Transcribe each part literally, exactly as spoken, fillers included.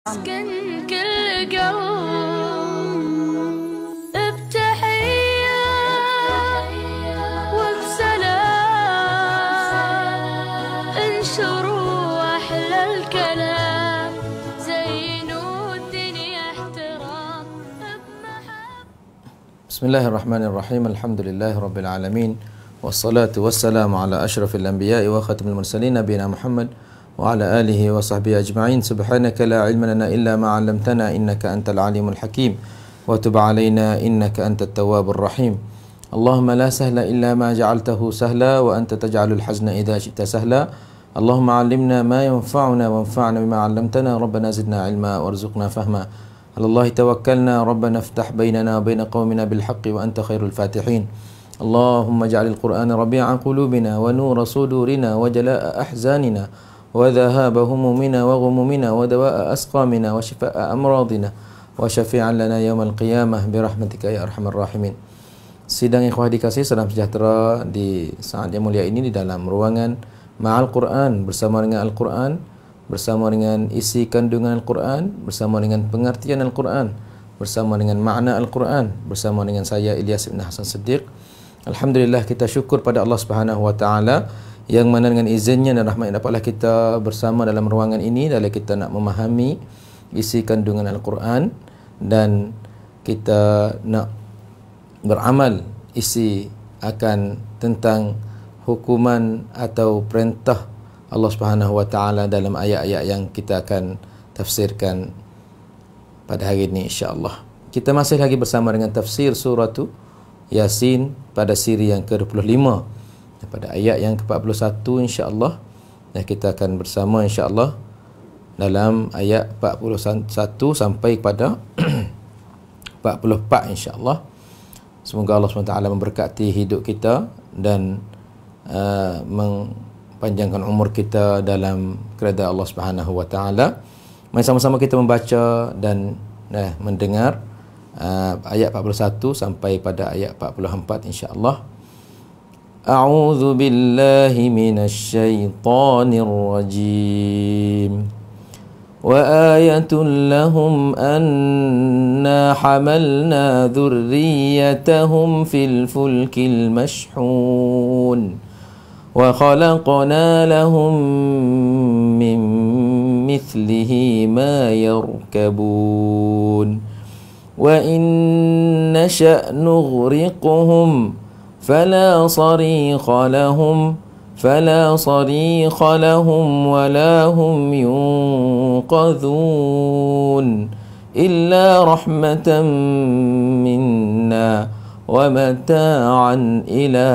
اسكن كل قلب بتحية وبسلام انشروا أحلى الكلام زينوا الدنيا احترام بمحب. بسم الله الرحمن الرحيم. الحمد لله رب العالمين والصلاة والسلام على أشرف الأنبياء وختم المرسلين نبينا محمد وعلى آله وصحبه أجمعين. سبحانك لا علم لنا إلا ما علمتنا إنك أنت العليم الحكيم وتب علينا إنك أنت التواب الرحيم. اللهم لا سهل إلا ما جعلته سهلا وأنت تجعل الحزن إذا شئت سهلا. اللهم علمنا ما ينفعنا وانفعنا بما علمتنا. ربنا زدنا علما وارزقنا فهما. على الله توكلنا. ربنا افتح بيننا وبين قومنا بالحق وأنت خير الفاتحين. اللهم اجعل القرآن ربيع قلوبنا ونور صدورنا وجلاء أحزاننا وذهاب همومنا وغمومنا ودواء أسقامنا وشفاء أمراضنا وشفيعا لنا يوم القيامة برحمتك يا أرحم الراحمين. Sidang ikhwah dikasih, salam sejahtera di saat yang mulia ini di dalam ruangan Ma'al Quran, bersama dengan Al-Quran, bersama dengan isi kandungan Al-Quran, bersama dengan pengertian Al-Quran, bersama dengan makna Al-Quran, bersama dengan saya Ilyas bin Hasan Siddiq. Alhamdulillah, kita syukur pada Allah Subhanahu wa taala yang mana dengan izinnya dan rahmatnya dapatlah kita bersama dalam ruangan ini dalam kita nak memahami isi kandungan Al-Quran dan kita nak beramal isi akan tentang hukuman atau perintah Allah Subhanahu wa taala dalam ayat-ayat yang kita akan tafsirkan pada hari ini insya-Allah. Kita masih lagi bersama dengan tafsir surah Yasin pada siri yang ke dua puluh lima. Pada ayat yang ke empat puluh satu insya-Allah, dan kita akan bersama insya-Allah dalam ayat empat puluh satu sampai pada empat puluh empat insya-Allah. Semoga Allah subhanahu wa taala memberkati hidup kita dan uh, mempanjangkan umur kita dalam keredaan Allah Subhanahu wa taala. Mari sama-sama kita membaca dan uh, mendengar uh, ayat empat puluh satu sampai pada ayat empat puluh empat insya-Allah. أعوذ بالله من الشيطان الرجيم وآية لهم أنا حملنا ذريتهم في الفلك المشحون وخلقنا لهم من مثله ما يركبون وإن نشأ نغرقهم فلا صريخ لهم فلا صريخ لهم ولا هم ينقذون إلا رحمة منا ومتاعا إلى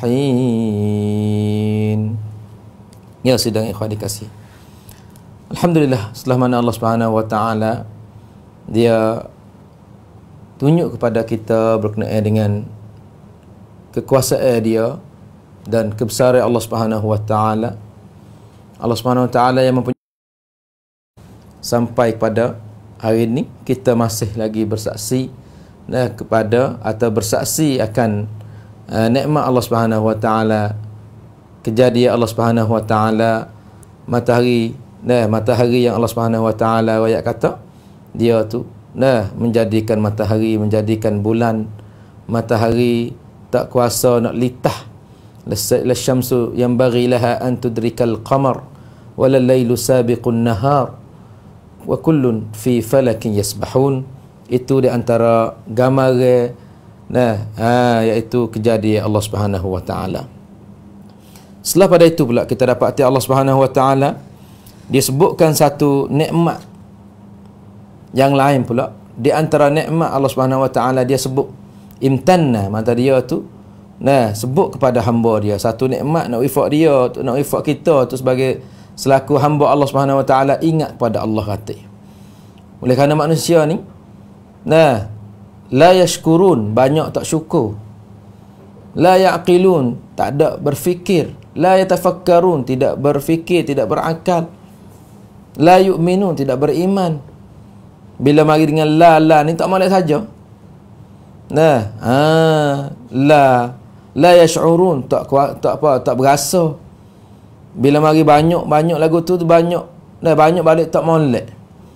حين. Ya, sidang ikhwah dikasih, alhamdulillah, setelah mana Allah Subhanahu wa taala dia tunjuk kepada kita berkenaan dengan kekuasaan dia dan kebesaran Allah Subhanahu wa taala. Allah Subhanahu wa taala yang mempunyai, sampai pada hari ini kita masih lagi bersaksi nah, kepada atau bersaksi akan uh, nikmat Allah Subhanahu wa taala, kejadian Allah Subhanahu wa taala, matahari nah matahari yang Allah Subhanahu wa taala ayat kata dia tu nah menjadikan matahari, menjadikan bulan, matahari tak kuasa nak litah. Lasyamsu yanbaghi laha an tudrikal qamar wal lailu sabiqun nahar wa kullun fi falakin yasbahun. Itu di antara gambaran nah ha, iaitu kejadian Allah Subhanahu wa taala. Setelah pada itu pula kita dapati Allah Subhanahu wa taala dia sebutkan satu nikmat yang lain pula. Di antara nikmat Allah Subhanahu wa taala dia sebut imtanna, mata dia tu nah sebut kepada hamba dia satu nikmat, nak wifak dia, nak wifak kita tu sebagai selaku hamba Allah Subhanahu wa taala ingat pada Allah kata. Oleh kerana manusia ni nah la yashkurun, banyak tak syukur, la yaqilun, tak ada berfikir, la yatafakkarun, tidak berfikir, tidak berakal, la yu'minun, tidak beriman. Bila mari dengan la la ni tak molek saja. Nah, ha, la la yash'urun, tak tak apa, tak berasa. Bila mari banyak banyak lagu tu, tu banyak, dah banyak balik tak molek.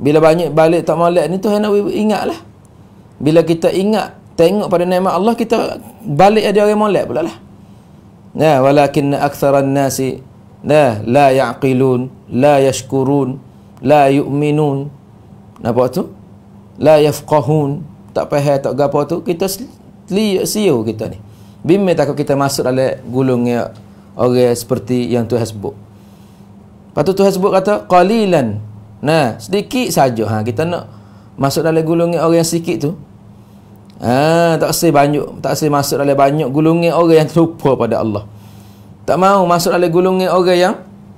Bila banyak balik tak molek ni Tuhan nak ingatlah. Bila kita ingat tengok pada nikmat Allah, kita balik ada orang molek pula lah. Ya, walakin aktsaran nasi la la yaqilun, la yashkurun, la yu'minun. Nampak tu? La yafqahun. Tak faham tak gapo tu, kita siu kita ni. Bimbing takut kita masuk dalam gulungnya orang seperti yang Tuhan sebut. Lepas tu Tuhan sebut kata qalilan. Nah, sedikit saja. Ha, kita nak masuk dalam gulungnya orang yang sedikit tu. Ah, tak usah banyak, tak usah masuk dalam banyak gulungnya orang yang terlupa pada Allah. Tak mau masuk dalam gulungnya orang yang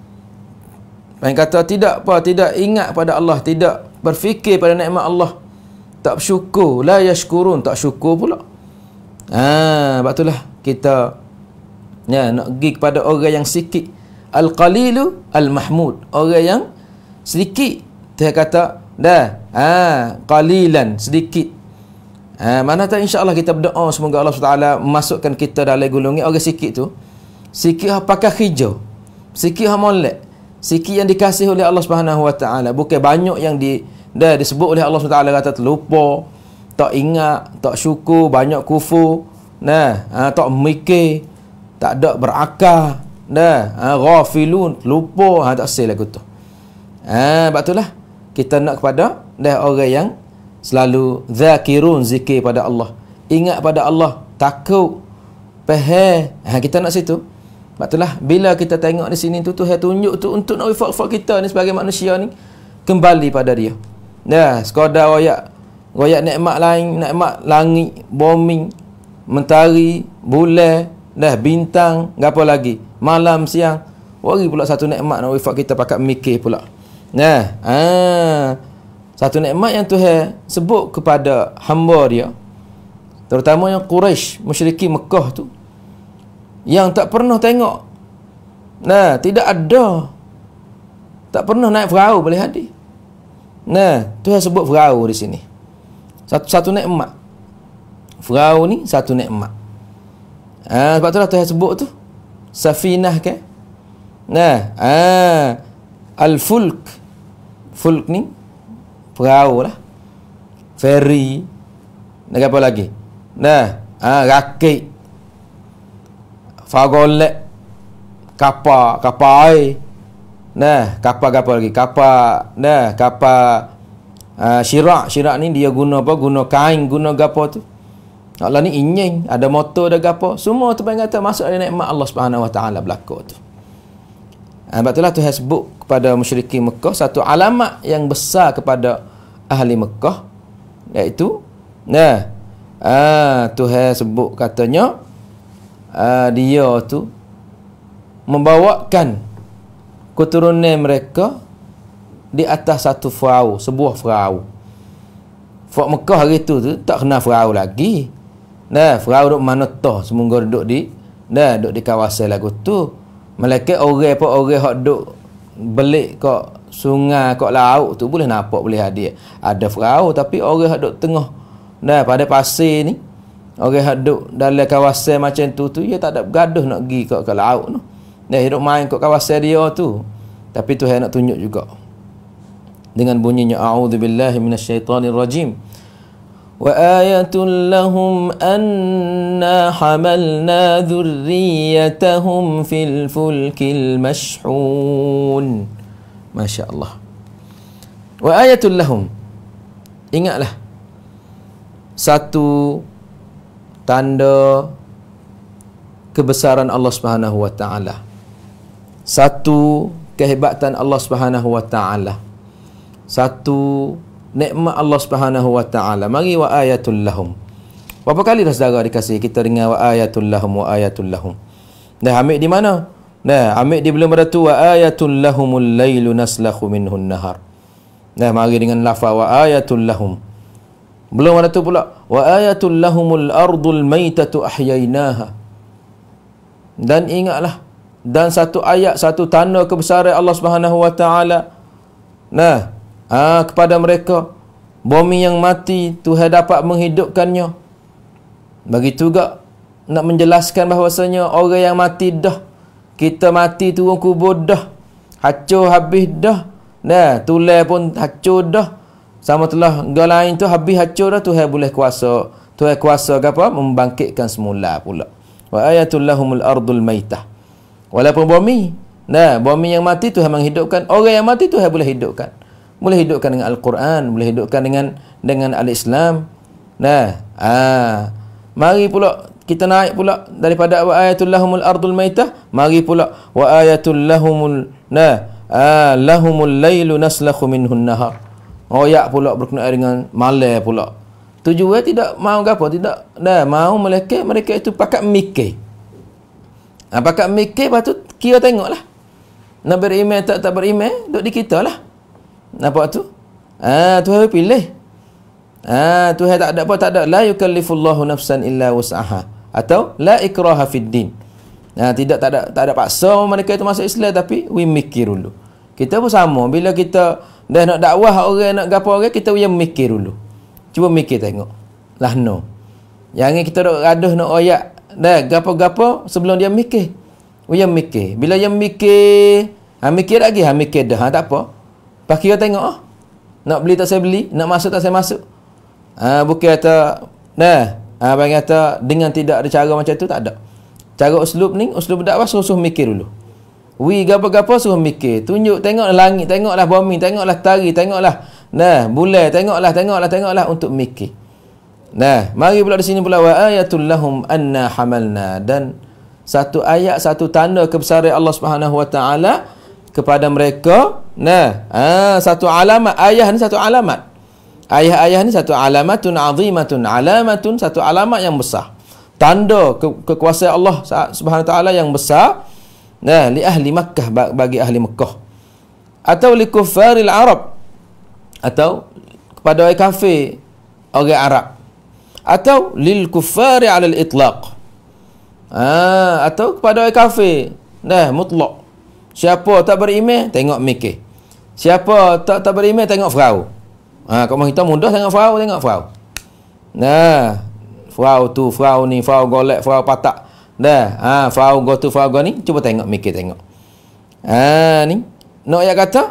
yang kata tidak apa, tidak ingat pada Allah, tidak berfikir pada nikmat Allah, tak bersyukur, la yashkurun, tak syukur pula. Ah, sebab itulah kita ya nak pergi kepada orang yang sikit. Al-qalilu al-mahmud, orang yang sedikit. Dia kata dah, ah, qalilan, sedikit. Ha, mana tak insya-Allah kita berdoa semoga Allah subhanahu wa taala masukkan kita dalam golongan orang sikit tu. Sikit yang pakai hijau, sikit yang molek, sikit yang dikasih oleh Allah Subhanahu wa taala, bukan banyak yang di dah disebut oleh Allah Subhanahu wa taala kata terlupa, tak ingat, tak syukur, banyak kufur, nah, ha, tak mikir, tak ada berakal, nah, ha, ghafilun, lupa, ha, tak sel lagu tu. Ha, sebab itulah kita nak kepada dah orang yang selalu zakirun, zikir pada Allah, ingat pada Allah, takut, faham. Ha, kita nak situ. Sebab itulah bila kita tengok di sini tu, Tuhan tunjuk tu untuk nak wifak kita ni sebagai manusia ni kembali pada dia. Dah, sekadar royak royak nikmat lain, nikmat langit, bumi, mentari, bulan, dah bintang, gapo lagi, malam, siang. Wari pula satu nikmat nak wifak kita pakat mikir pula. Nah, ah, satu nikmat yang Tuhan sebut kepada hamba dia, terutama yang Quraisy, musyrikin Mekah tu, yang tak pernah tengok, nah, tidak ada, tak pernah naik perahu boleh hadir. Nah, Tuhan sebut perahu di sini. Satu satu nikmat. Perahu ni satu nikmat. Ah, sebab itulah Tuhan sebut tu safinah kan. Nah, ah, al-fulk. Fulk ni perahu lah, ferry, dan apa lagi, nah, ah, rakit, fagolek, kapal, kapal air, nah, kapal-kapal lagi, kapal, nah, kapal uh, syirak, syirak ni dia guna apa, guna kain, guna gapo tu. Allah ni inying, ada motor, ada gapo, semua tu pengen kata masuk dalam nikmat Allah Subhanahu wa taala berlaku tu. Sebab itulah Tuhan sebut kepada musyrikin Mekah satu alamat yang besar kepada ahli Mekah, iaitu nah, ah, Tuhan sebut katanya ah, dia tu membawakan keturunan mereka di atas satu perahu, sebuah perahu. Fak Mekah hari tu tu tak kena perahu lagi. Nah, perahu duk mana tah, semoga duduk di nah, duduk di kawasan lagu tu. Malaikat orang apa orang hak duk belik kat sungai, kat laut tu boleh nampak, boleh hadir. Ada perahu, tapi orang hak duk tengah nah pada pasir ni, orang hak duk dalam kawasan macam tu tu dia tak ada bergaduh nak pergi kat ke laut tu. Dia hidup main kat kawasan dia tu. Tapi Tuhan nak tunjuk juga dengan bunyinya a'udzubillahi minasyaitonirrajim. وآية لهم أنا حملنا ذريتهم في الفلك المشحون. Masya Allah. وآية لهم, ingatlah satu tanda kebesaran Allah Subhanahu wa taala, satu kehebatan Allah Subhanahu wa taala, satu nikmat Allah Subhanahu wa taala. Mari wa ayatul lahum. Berapa kali dah saudara dikasih kita dengar wa ayatul lahum, wa ayatul lahum. Dah ambil di mana? Dah ambil di belum ada tu wa ayatul lahumul lailu naslakhu minhun nahar. Dah mari dengan lafaz wa ayatul lahum. Belum ada tu pula wa ayatul lahumul ardul maitatu ahyainaha. Dan ingatlah, dan satu ayat, satu tanda kebesaran Allah Subhanahu wa taala. Nah, Ah, kepada mereka bumi yang mati Tuhan dapat menghidupkannya. Begitu juga nak menjelaskan bahawasanya orang yang mati dah, kita mati turun kubur dah, hancur habis dah, Nah, tulai pun hancur dah. Sama telah gak lain tu habis hancur dah, Tuhan boleh kuasa. Tuhan kuasa apa? Membangkitkan semula pula. Wa ayatul lahumul ardul maitah. Walaupun bumi, nah, bumi yang mati Tuhan menghidupkan. Orang yang mati Tuhan boleh hidupkan. Boleh hidupkan dengan Al-Quran, boleh hidupkan dengan dengan Al-Islam. Nah, ah, mari pula kita naik pula daripada wa ayatul lahumul ardul maitah, mari pula wa ayatul lahumul nah ah, lahumul lailu naslakhu minhun nahar. Royak pula berkenaan dengan malam pula. Tujuan tidak mau gapo, tidak dah mau mereka mereka itu pakat mikir. Ha, pakat mikir, lepas tu kira tengoklah. Nak beriman tak tak beriman, duduk di kita lah. Nampak tu? Ah, ha, Tuhan pilih. Ah, ha, Tuhan tak ada apa, tak ada la yukallifullahu nafsan illa wus'aha atau la ikraha fid din. Nah, ha, tidak tak ada tak ada paksa mereka itu masuk Islam, tapi we mikir dulu. Kita pun sama, bila kita dah nak dakwah orang, nak gapo orang, kita punya mikir dulu. Cuba mikir tengok. Lah no. Jangan kita duk gaduh nak oyak dah gapo-gapo sebelum dia mikir. Dia mikir. Bila dia mikir, ha mikir lagi, ha mikir dah, ha tak apa. Pas kira tengok ah. Nak beli tak saya beli, nak masuk tak saya masuk. Ha bukan kata nah, ha bagi kata dengan tidak ada cara macam tu, tak ada. Cara uslub ni, uslub dakwah suruh-suruh mikir dulu. Wi gapo-gapo suruh mikir. Tunjuk, tengoklah langit, tengoklah bumi, tengoklah tari, tengoklah nah, bulan, tengoklah, tengoklah, tengoklah untuk mikir. Nah, mari pula di sini pula wa ayatul lahum anna hamalna, dan satu ayat, satu tanda kebesaran Allah Subhanahu wa taala kepada mereka. Nah, ah satu alamat, ayat ni satu alamat. Ayat-ayat ni satu alamatun azimatun, alamatun satu alamat yang besar. Tanda ke kekuasaan Allah Subhanahu wa taala yang besar. Nah, li ahli Makkah, bagi ahli Mekah. Atau li kuffaril Arab, atau kepada orang kafir orang Arab, atau lil kuffari ala al itlaq, ah atau kepada orang kafir nah mutlak. Siapa tak beriman tengok mikir, siapa tak tak beriman tengok Farao. Ah kalau kita mudah tengok Farao, tengok Farao. Nah, Farao tu, Farao ni, Farao golek, Farao patak. Dah, ah Farao go tu, Farao go ni, cuba tengok mikir tengok. Ah ni nak ayat kata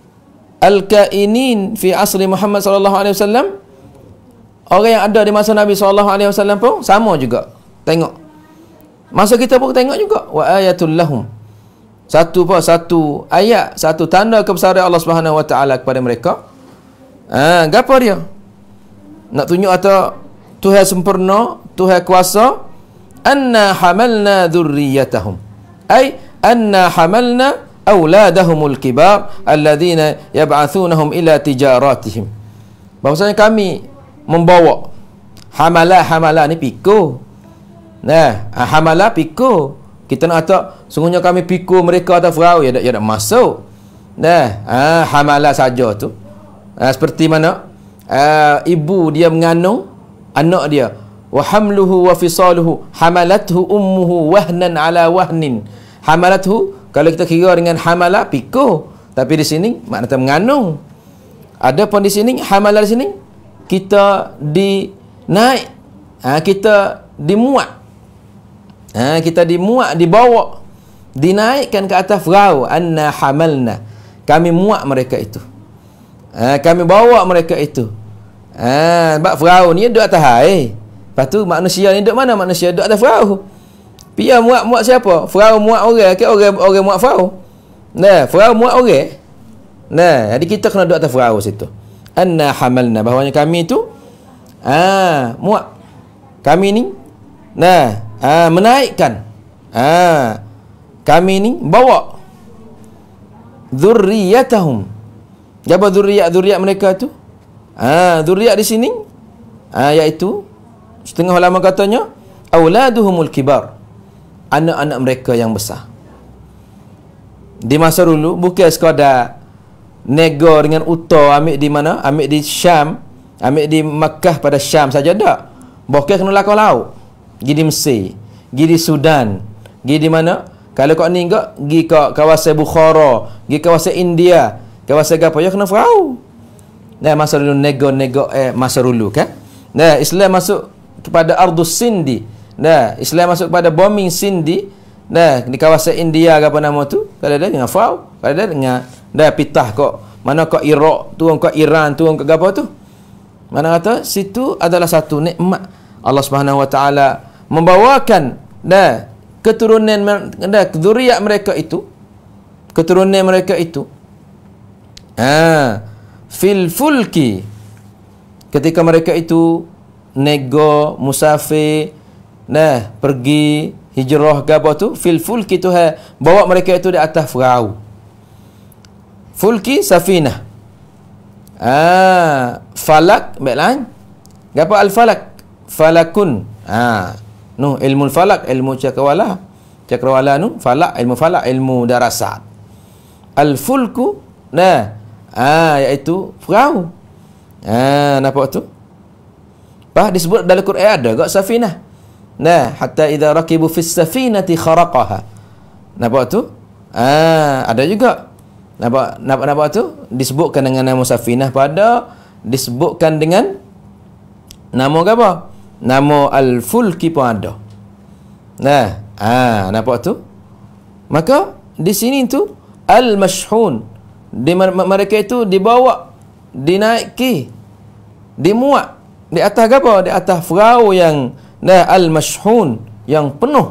al-kainin fi asri Muhammad sallallahu alaihi wasallam, orang yang ada di masa Nabi sallallahu alaihi wasallam pun sama juga. Tengok. Masa kita pun tengok juga wa ayatul lahum. Satu apa? Satu ayat, satu tanda kebesaran Allah Subhanahu wa taala kepada mereka. Ah, ha, gapo dia? Nak tunjuk atau Tuhan sempurna, Tuhan kuasa. Anna hamalna dzurriyyatahum. Ai anna hamalna auladahumul kibar alladzina yab'athunahum ila tijaratihim. Bahwasanya kami membawa hamalah, hamalah ni pikul. Nah, hamalah pikul. Kita nak kata sungguhnya kami pikul mereka atas Farao, ya tak ya tak masuk. Nah, ah hamalah saja tu. Ah, seperti mana? Ah, ibu dia mengandung anak dia. Wa hamluhu wa fisaluhu hamalathu ummuhu wahnan ala wahnin. Hamalathu kalau kita kira dengan hamalah pikul, tapi di sini maknanya mengandung. Ada pun di sini hamalah di sini kita dinaik, ha, kita dimuat, ha, kita dimuat, dibawa, dinaikkan ke atas Farao. Anna hamalna, kami muat mereka itu, ha, kami bawa mereka itu. Ha, sebab Farao ni duduk atas air. Lepas tu manusia ni duduk mana? Manusia duduk atas Farao. Pia muat-muat siapa? Farao muat orang ke orang orang muat Farao? Nah, Farao muat orang. Nah, jadi kita kena duduk atas Farao situ. Anna hamalna, bahawanya kami tu ah muat. Kami ni nah, ah menaikkan. Ah kami ni bawa dzurriyyatahum. Apa dzurriyyat dzurriyyat mereka tu? Ah dzurriyyat di sini ah iaitu setengah ulama katanya auladuhumul kibar, anak-anak mereka yang besar. Di masa dulu bukan sekadar nego dengan Uta, ambil di mana? Ambil di Syam, ambil di Makkah pada Syam saja tak. Bukan kena lakau laut. Pergi di Mesir, pergi di Sudan, pergi di mana? Kalau kau ni enggak, pergi ke kawasan Bukhara, pergi kawasan India, kawasan apa ya kena Farao. Nah, masa dulu nego-nego eh masa dulu kan. Nah, Islam masuk kepada Ardus Sindi. Nah, Islam masuk kepada bombing Sindi. Nah, di kawasan India apa nama tu? Kalau ada dengan Farao, kalau ada dengan dah pitah kok mana ke Iraq, turun ke Iran, turun ke apa tu. Mana kata situ adalah satu nikmat Allah Subhanahu Wa Taala membawakan dah keturunan dah zuriat mereka itu, keturunan mereka itu ah fil fulki, ketika mereka itu nego musafir nah pergi hijrah ke apa tu, fil fulki tu ha, bawa mereka itu di atas perahu. Fulki safinah. Ah, falak baiklah. Gapo al-falak? Falakun. Ah, nu ilmu falak, ilmu cakrawala. Cakrawala nu falak, ilmu falak, ilmu darasat. Al-fulku nah, ah iaitu perahu. Ah, nampak tu? Bah disebut dalam Quran ada gak safinah. Nah, hatta idza rakibu fis safinati kharaqaha. Nampak tu? Ah, ada juga. Nampak, nampak, nampak tu? Disebutkan dengan nama safinah pada disebutkan dengan nama apa? Nama al-fulki pun ada. Nah, ah, nampak tu? Maka di sini tu al-mashhun, di mereka itu dibawa, dinaiki, dimuat di atas apa? Di atas perahu yang nah al-mashhun, yang penuh.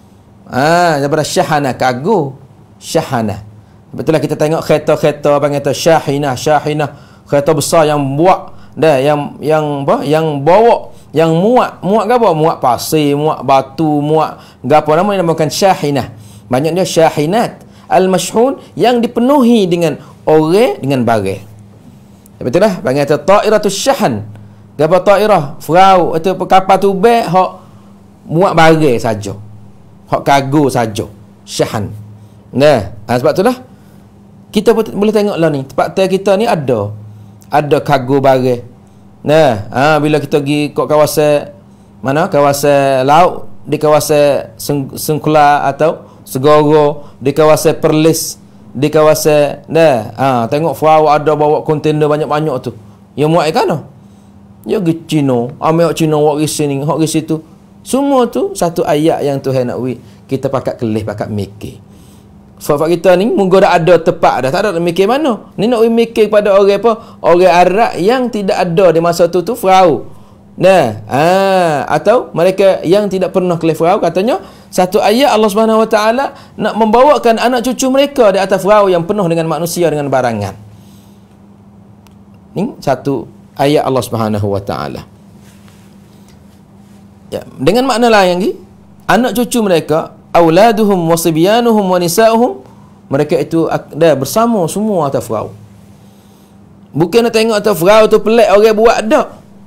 Ah, daripada syahana, kagu, syahana. Betul lah kita tengok kereta-kerta panggil tu syahinah, syahinah, kereta besar yang buat dah yang yang apa? Yang bawa, yang muat, muat apa? Muat pasir, muat batu, muat gapo nama yang dinamakan syahinah. Banyak dia syahinat al-mashhun yang dipenuhi dengan orang dengan barang. Betul lah panggil tu ta'iratus syahan. Gapo ta'irah? Perahu itu kapal tu beg hok muat barang saja. Hok kargo saja. Syahan. Nah, sebab itulah kita boleh tengok lah ni, tempat hotel kita ni ada ada kargo barang. Nah, ha, bila kita pergi ke kawasan mana? Kawasan laut, di kawasan Seng, Sengkula atau Segoro, di kawasan Perlis, di kawasan nah, ha, tengok perahu ada bawa kontainer banyak-banyak tu. Yang muat ikan tu. Ya pergi Cina, ambil Cina wak isi ni, hok isi tu. Semua tu satu ayat yang Tuhan nak wi kita pakat kelih, pakat mikir. Sebab kita ni munggu dah ada tepat dah, tak ada nak mikir mana. Ni nak mikir pada orang apa? Orang Arab yang tidak ada di masa tu tu perahu. Nah, ah atau mereka yang tidak pernah kelih perahu, katanya satu ayat Allah Subhanahu Wa Taala nak membawakan anak cucu mereka di atas perahu yang penuh dengan manusia dengan barangan. Ni satu ayat Allah Subhanahu Wa Taala. Ya, dengan makna lain lagi, anak cucu mereka auladuhum wa sibyanuhum wa nisa'uhum, mereka itu dah bersama semua atas perahu. Bukan nak tengok atas perahu tu pelik orang buat dak.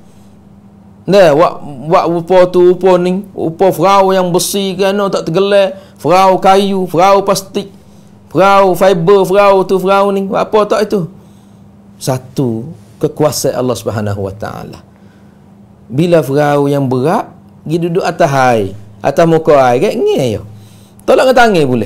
Nah, buat buat rupa tu rupa ni, rupa perahu yang besi kan tak tergelar, perahu kayu, perahu plastik, perahu fiber, perahu tu perahu ni. Apa tak itu? Satu kekuasaan Allah Subhanahu Wa Taala. Bila perahu yang berat pergi duduk atas air, atas muka air, kayak ngeh yo. Tolak ke tangan boleh.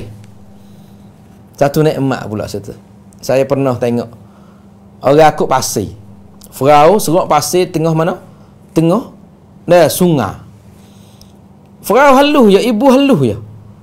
Satu nikmat pula situ. Saya pernah tengok orang akut pasir. Perahu serok pasir tengah mana? Tengah dah sungai. Perahu halus ya, ibu halus ya.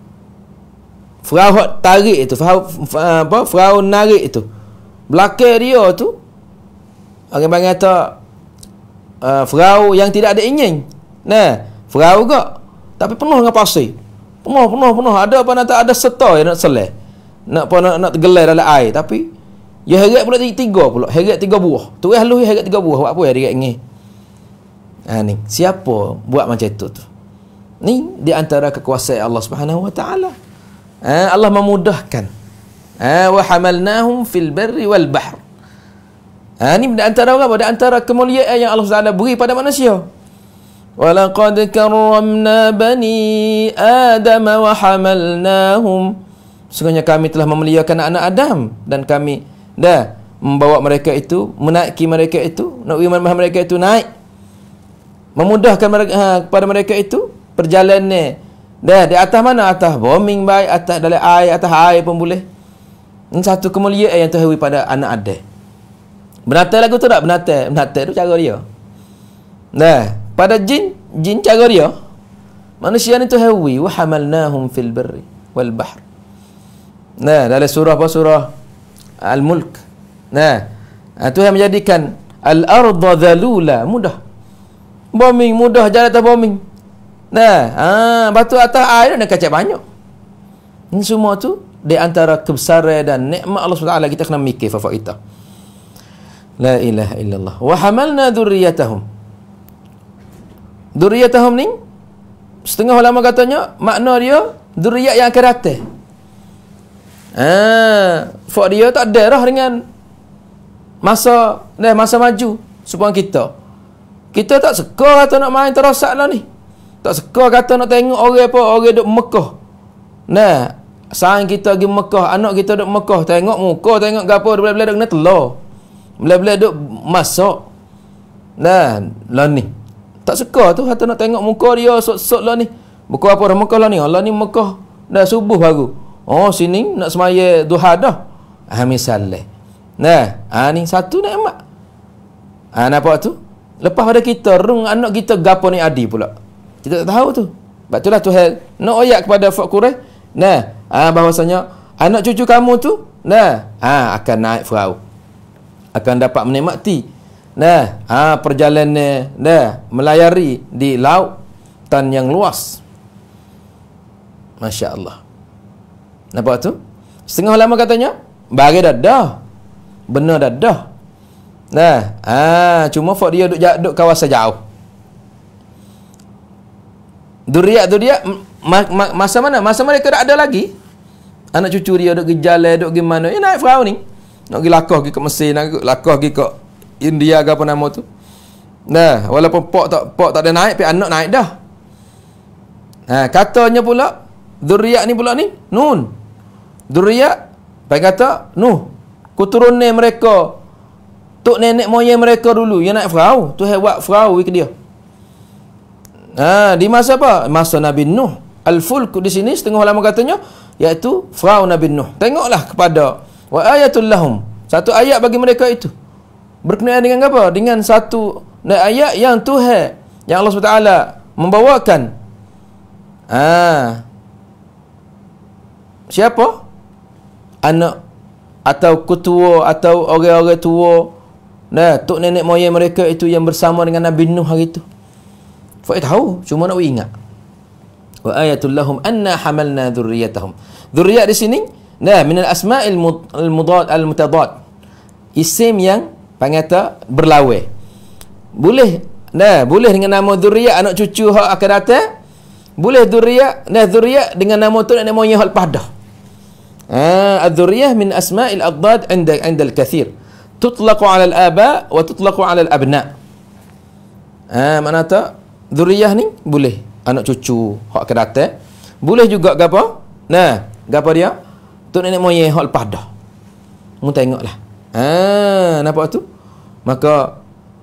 Perahu tarik itu, perahu apa? Perahu narik itu. Belakang dia tu orang panggil kata uh, perahu yang tidak ada enjin. Nah, perahu gak tapi penuh dengan pasir. Penuh, penuh, penuh. Ada apa nak tak ada serta yang nak seleh. Nak apa nak, nak tergelai dalam air. Tapi, ya heret pula tiga pula. Heret tiga buah. Tu halus heret tiga buah. Buat apa ya dia ni? Ha, ni. Siapa buat macam itu tu? Ni di antara kekuasaan Allah Subhanahu Wa Taala. Ha, Allah memudahkan. Ha, wa hamalnahum fil barri wal bahr. Ha, ni di antara apa? Di antara kemuliaan yang Allah Subhanahu Wa Taala beri pada manusia. وَلَقَدْ كَرَّمْنَا بَنِي آدَمَ وَحَمَلْنَاهُمْ, sesungguhnya kami telah memuliakan anak Adam dan kami dah membawa mereka itu, menaiki mereka itu, nak iman mereka itu naik, memudahkan mereka ha, kepada mereka itu perjalanan dah di atas mana? Atas bombing baik, atas dalam air, atas air pun boleh. Ini satu kemuliaan yang terhawi pada anak Adam. Benatai lagu tu tak? Benatai, benatai tu cara dia. Nah, pada jin, jin cara dia. Manusia ni tu hawi, wa hamalnahum fil barri wal bahr. Nah, dalam surah apa? Surah Al-Mulk. Nah, ha, Tuhan menjadikan al-ardha dhalula, mudah. Bombing mudah, jalan atas bombing. Nah, ha, batu atas air dan kacak banyak. Ini semua tu di antara kebesaran dan nikmat Allah subhanahu wa taala, kita kena mikir fa-faita. La ilaha illallah. Wa hamalna dzurriyyatahum. Dzurriyyatahum ni setengah ulama katanya makna dia dzurriyyat yang akan datang. Ah, fak dia tak ada dah dengan masa dah masa maju supaya kita. Kita tak suka kata nak main terosak lah ni. Tak suka kata nak tengok orang apa, orang duk Mekah. Nah, sayang kita pergi Mekah, anak kita duk Mekah, tengok muka, tengok gapo, bila-bila duk kena telur. Bila-bila duk masak. Nah, lah ni. Tak suka tu kata nak tengok muka dia sok-sok lah ni. Bukan apa dah Mekah lah ni. Allah ni Mekah dah subuh baru. Oh, sini nak semaya duha dah. Ah, misalnya. Nah, ah ni satu nikmat. Ah, nampak tu? Lepas pada kita rung anak kita gapo ni adi pula. Kita tak tahu tu. Sebab itulah Tuhan nak ayat kepada Fak Quraisy. Nah, ah bahawasanya anak cucu kamu tu, nah, ah akan naik perahu. Akan dapat menikmati. Nah, ah perjalanan nah melayari di lautan yang luas. Masya-Allah. Nampak tu? Setengah lama katanya, bagi dah dah. Benar dah dah. Nah, ah cuma fak dia duk duk kawasan jauh. Duriat duriat ma, ma, masa mana? Masa mereka tak ada lagi. Anak cucu dia duk pergi jalan, duk pergi mana? Eh naik perahu ni. Nak pergi lakah pergi ke Mesir, nak lakah pergi ke India ke apa nama tu. Nah, walaupun pak tak pak tak ada naik, tapi anak naik dah. Ha, katanya pula duriat ni pula ni Nun. Duriat baik kata Nuh. Keturunan mereka, tok nenek moyang mereka dulu yang naik perahu, Tuhan buat perahu ke dia. Ha, di masa apa? Masa Nabi Nuh. Al-fulk di sini setengah ulama katanya iaitu perahu Nabi Nuh. Tengoklah kepada wa ayatul lahum. Satu ayat bagi mereka itu. Berkenaan dengan apa? Dengan satu ayat yang Tuhan, yang Allah subhanahu wa taala membawakan. Ah. Siapa? Anak atau ketua atau orang-orang tua, nah, tok nenek moyang mereka itu yang bersama dengan Nabi Nuh hari itu. Fak tahu, cuma nak ingat. Wa ayatul lahum anna hamalna dzurriyyatahum. Dzurriyyat di sini, nah, min al-asma'il al-mudad al-mutadad. Isim yang pangata berlawan. Boleh, nah, boleh dengan nama dzurriyyat anak cucu hak akan datang. Boleh dzurriyyat, nah, dzurriyyat dengan nama tu nenek moyang hak lepas dah. Ah, ad-dzurriyyah min asma'il adad 'inda 'inda al-kathir. Tutlaqu 'ala al-aba wa tutlaqu 'ala al-abna. Ah, makna tak? Dzurriyyah ni boleh anak cucu hak akan datang. Boleh juga gapo? Nah, gapo dia? Tu nenek moyang hak lepas dah. Mu tengoklah. Ah, nampak tu? Maka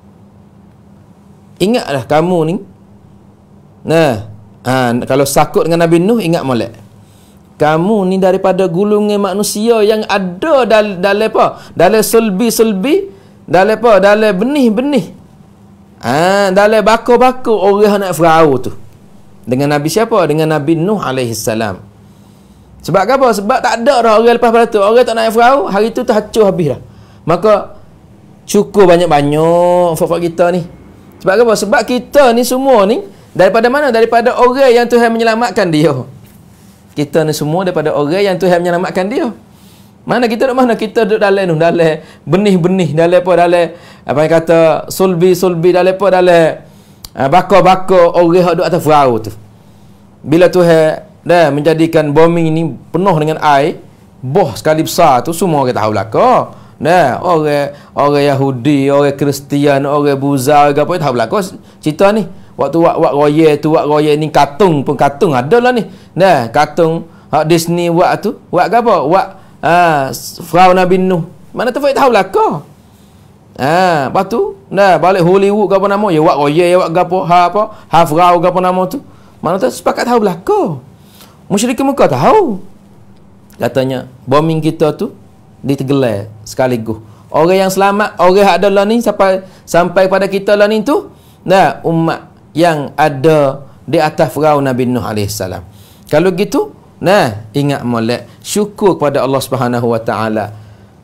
ingatlah kamu ni. Nah, ah, kalau sakut dengan Nabi Nuh, ingat molek. Kamu ni daripada gulungan manusia yang ada dalam dalam apa? Dalam sulbi-sulbi, dalam apa? Dalam benih-benih. Ah, dalam bako-bako orang nak perahu tu. Dengan Nabi siapa? Dengan Nabi Nuh alaihi salam. Sebab apa? Sebab tak ada dah orang lepas pada tu. Orang tak naik perahu, hari tu terhancur habis dah. Maka cukup banyak-banyak fak-fak kita ni. Sebab apa? Sebab kita ni semua ni daripada mana? Daripada orang yang Tuhan menyelamatkan dia. Kita ni semua daripada orang yang Tuhan menyelamatkan dia. Mana kita duduk mana? Kita duduk dalam tu, dalam benih-benih, dalam apa, dalam apa yang kata sulbi-sulbi, dalam apa, dalam uh, bako-bako orang yang duduk atas perahu tu. Bila Tuhan dah menjadikan bumi ini penuh dengan air, boh sekali besar tu, semua orang tahu belaka. Nah, orang orang Yahudi, orang Kristian, orang Buddha, orang apa tahu belaka cerita ni. Waktu wak wak roye tu, wak roye ni katung pun katung ada lah ni. Nah, katung hak Disney buat tu, buat apa? Buat ah Perahu Nabi Nuh. Mana tu tahu belaka. Ah, lepas tu nah balik Hollywood ke apa nama, ya wak roye, ya wak gapo, ha apa? Ha perahu ke apa nama tu. Mana tu sepakat tahu belaka. Musyrik Mekah tahu. Katanya bombing kita tu ditegelar sekaligus. Orang yang selamat, orang yang ada lah ni sampai sampai pada kita lah ni tu, nah umat yang ada di atas perahu Nabi Nuh alaihi salam. Kalau gitu, nah ingat molek syukur kepada Allah Subhanahu wa taala.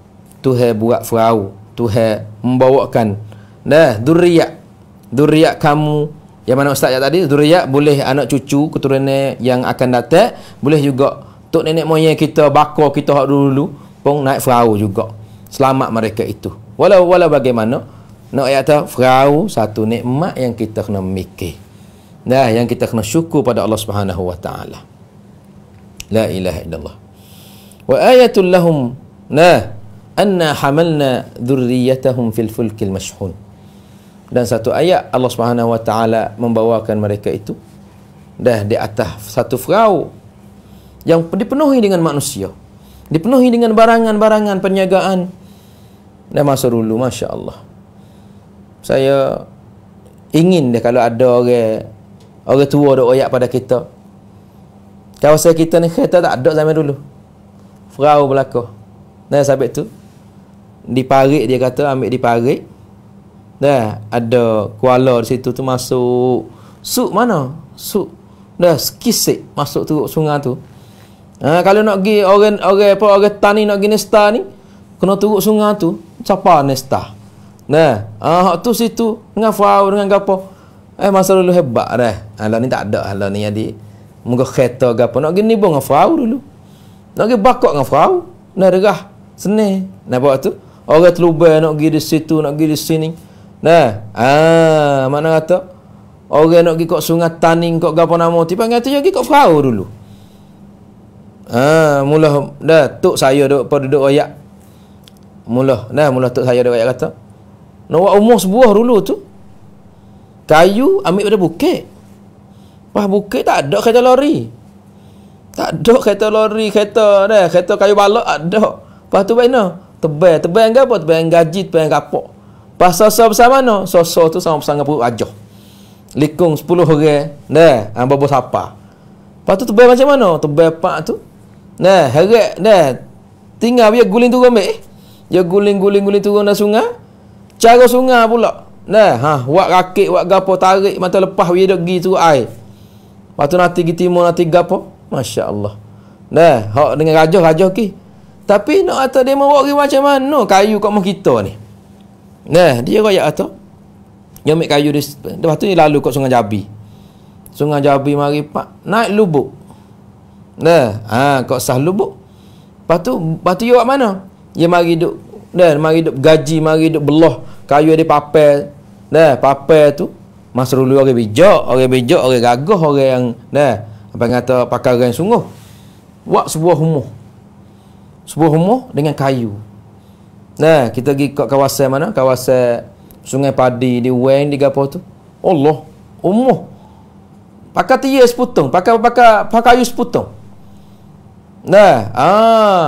Tuhan buat Firaun, Tuhan membawakan dah zuriat zuriat kamu, yang mana ustaz tadi, zuriat boleh anak cucu keturunan yang akan datang, boleh juga tok nenek moyang kita, bakar kita hak dulu pun naik Firaun juga, selamat mereka itu. Walau walau bagaimana nak ayat tu, Firaun satu nikmat yang kita kena mikir, nah yang kita kena syukur pada Allah Subhanahu wa taala. La ilaha illallah. Wa ayatul lahum nah anna hamalna dhurriyyatahum fil fulkil mashhun. Dan satu ayat Allah Subhanahu wa taala membawakan mereka itu dah di atas satu Firaun yang dipenuhi dengan manusia, dipenuhi dengan barangan-barangan perniagaan. Dan masa dulu masya-Allah, saya ingin dia kalau ada orang orang tua dok ayat pada kita. Kawasan kita ni kereta tak ada zaman dulu. Firaun belaka. Nah, sabit tu diparik, dia kata ambil diparik. Dah ada kuala di situ tu, masuk suk mana? Suk. Dah skisik masuk tu sungai tu. Ha, kalau nak pergi orang orang apa orang tani nak pergi nesta ni, kena turun sungai tu, siapa nesta. Nah, ah hak tu situ dengan Firaun dengan gapo. Eh masa dulu hebat dah. Alah ni tak ada alah ni jadi muka kereta gapo nak pergi nibung dengan Firaun dulu. Nak pergi bakok dengan Firaun. Nah derah seni. Nah buat tu orang terlubai nak pergi di situ, nak pergi di sini. Nah, ah mana kata orang nak pergi kat sungai Taning kat gapo nama tu, panggil tu pergi kat Firaun dulu. Ah, mula dah tok saya duk pada duk ayat. Mula dah mula tok saya duk ayat kata, nak buat umur sebuah dulu tu. Kayu ambil pada bukit. Pas bukit tak ada kereta lori. Tak ada kereta lori, kereta dah, kereta kayu balak ada. Lepas tu mana? Tebal, tebal yang apa? Tebal yang gaji, tebal yang kapok. Pas sosok bersama mana? Sosok tu sama bersama perut rajah. Likung sepuluh orang. Dah, hang babo siapa? Lepas tu tebal macam mana? Tebal pak tu. Nah, heret dah. Tinggal dia guling turun ambil. Dia guling-guling-guling turun dalam sungai. Cara sungai pula. Nah, ha, buat rakit, buat gapo, tarik mata lepas dia dak pergi turun air. Lepas tu nanti pergi timur, nanti gapo. Masya-Allah. Nah, hak dengan rajah-rajah ki. Tapi nak kata dia mau buat macam mana kayu kat rumah kita ni. Nah, dia royak kata. Dia ambil kayu di lepas tu dia lalu kat Sungai Jabi. Sungai Jabi mari pak naik lubuk. Nah, ha kat sah lubuk. Lepas tu, lepas tu dia buat mana? Dia mari duk dah mari duk gaji, mari duk belah kayu dia papel. Dah, papel tu masa dulu orang bijak, orang bijak, orang gagah, orang yang dah apa kata pakar yang sungguh. Buat sebuah rumah. Sebuah rumah dengan kayu. Nah, kita pergi kat kawasan mana? Kawasan Sungai Padi di Weng di gapo tu. Allah, rumah. Pakai tiya seputung, pakai pakai pakai kayu seputung. Nah, ah.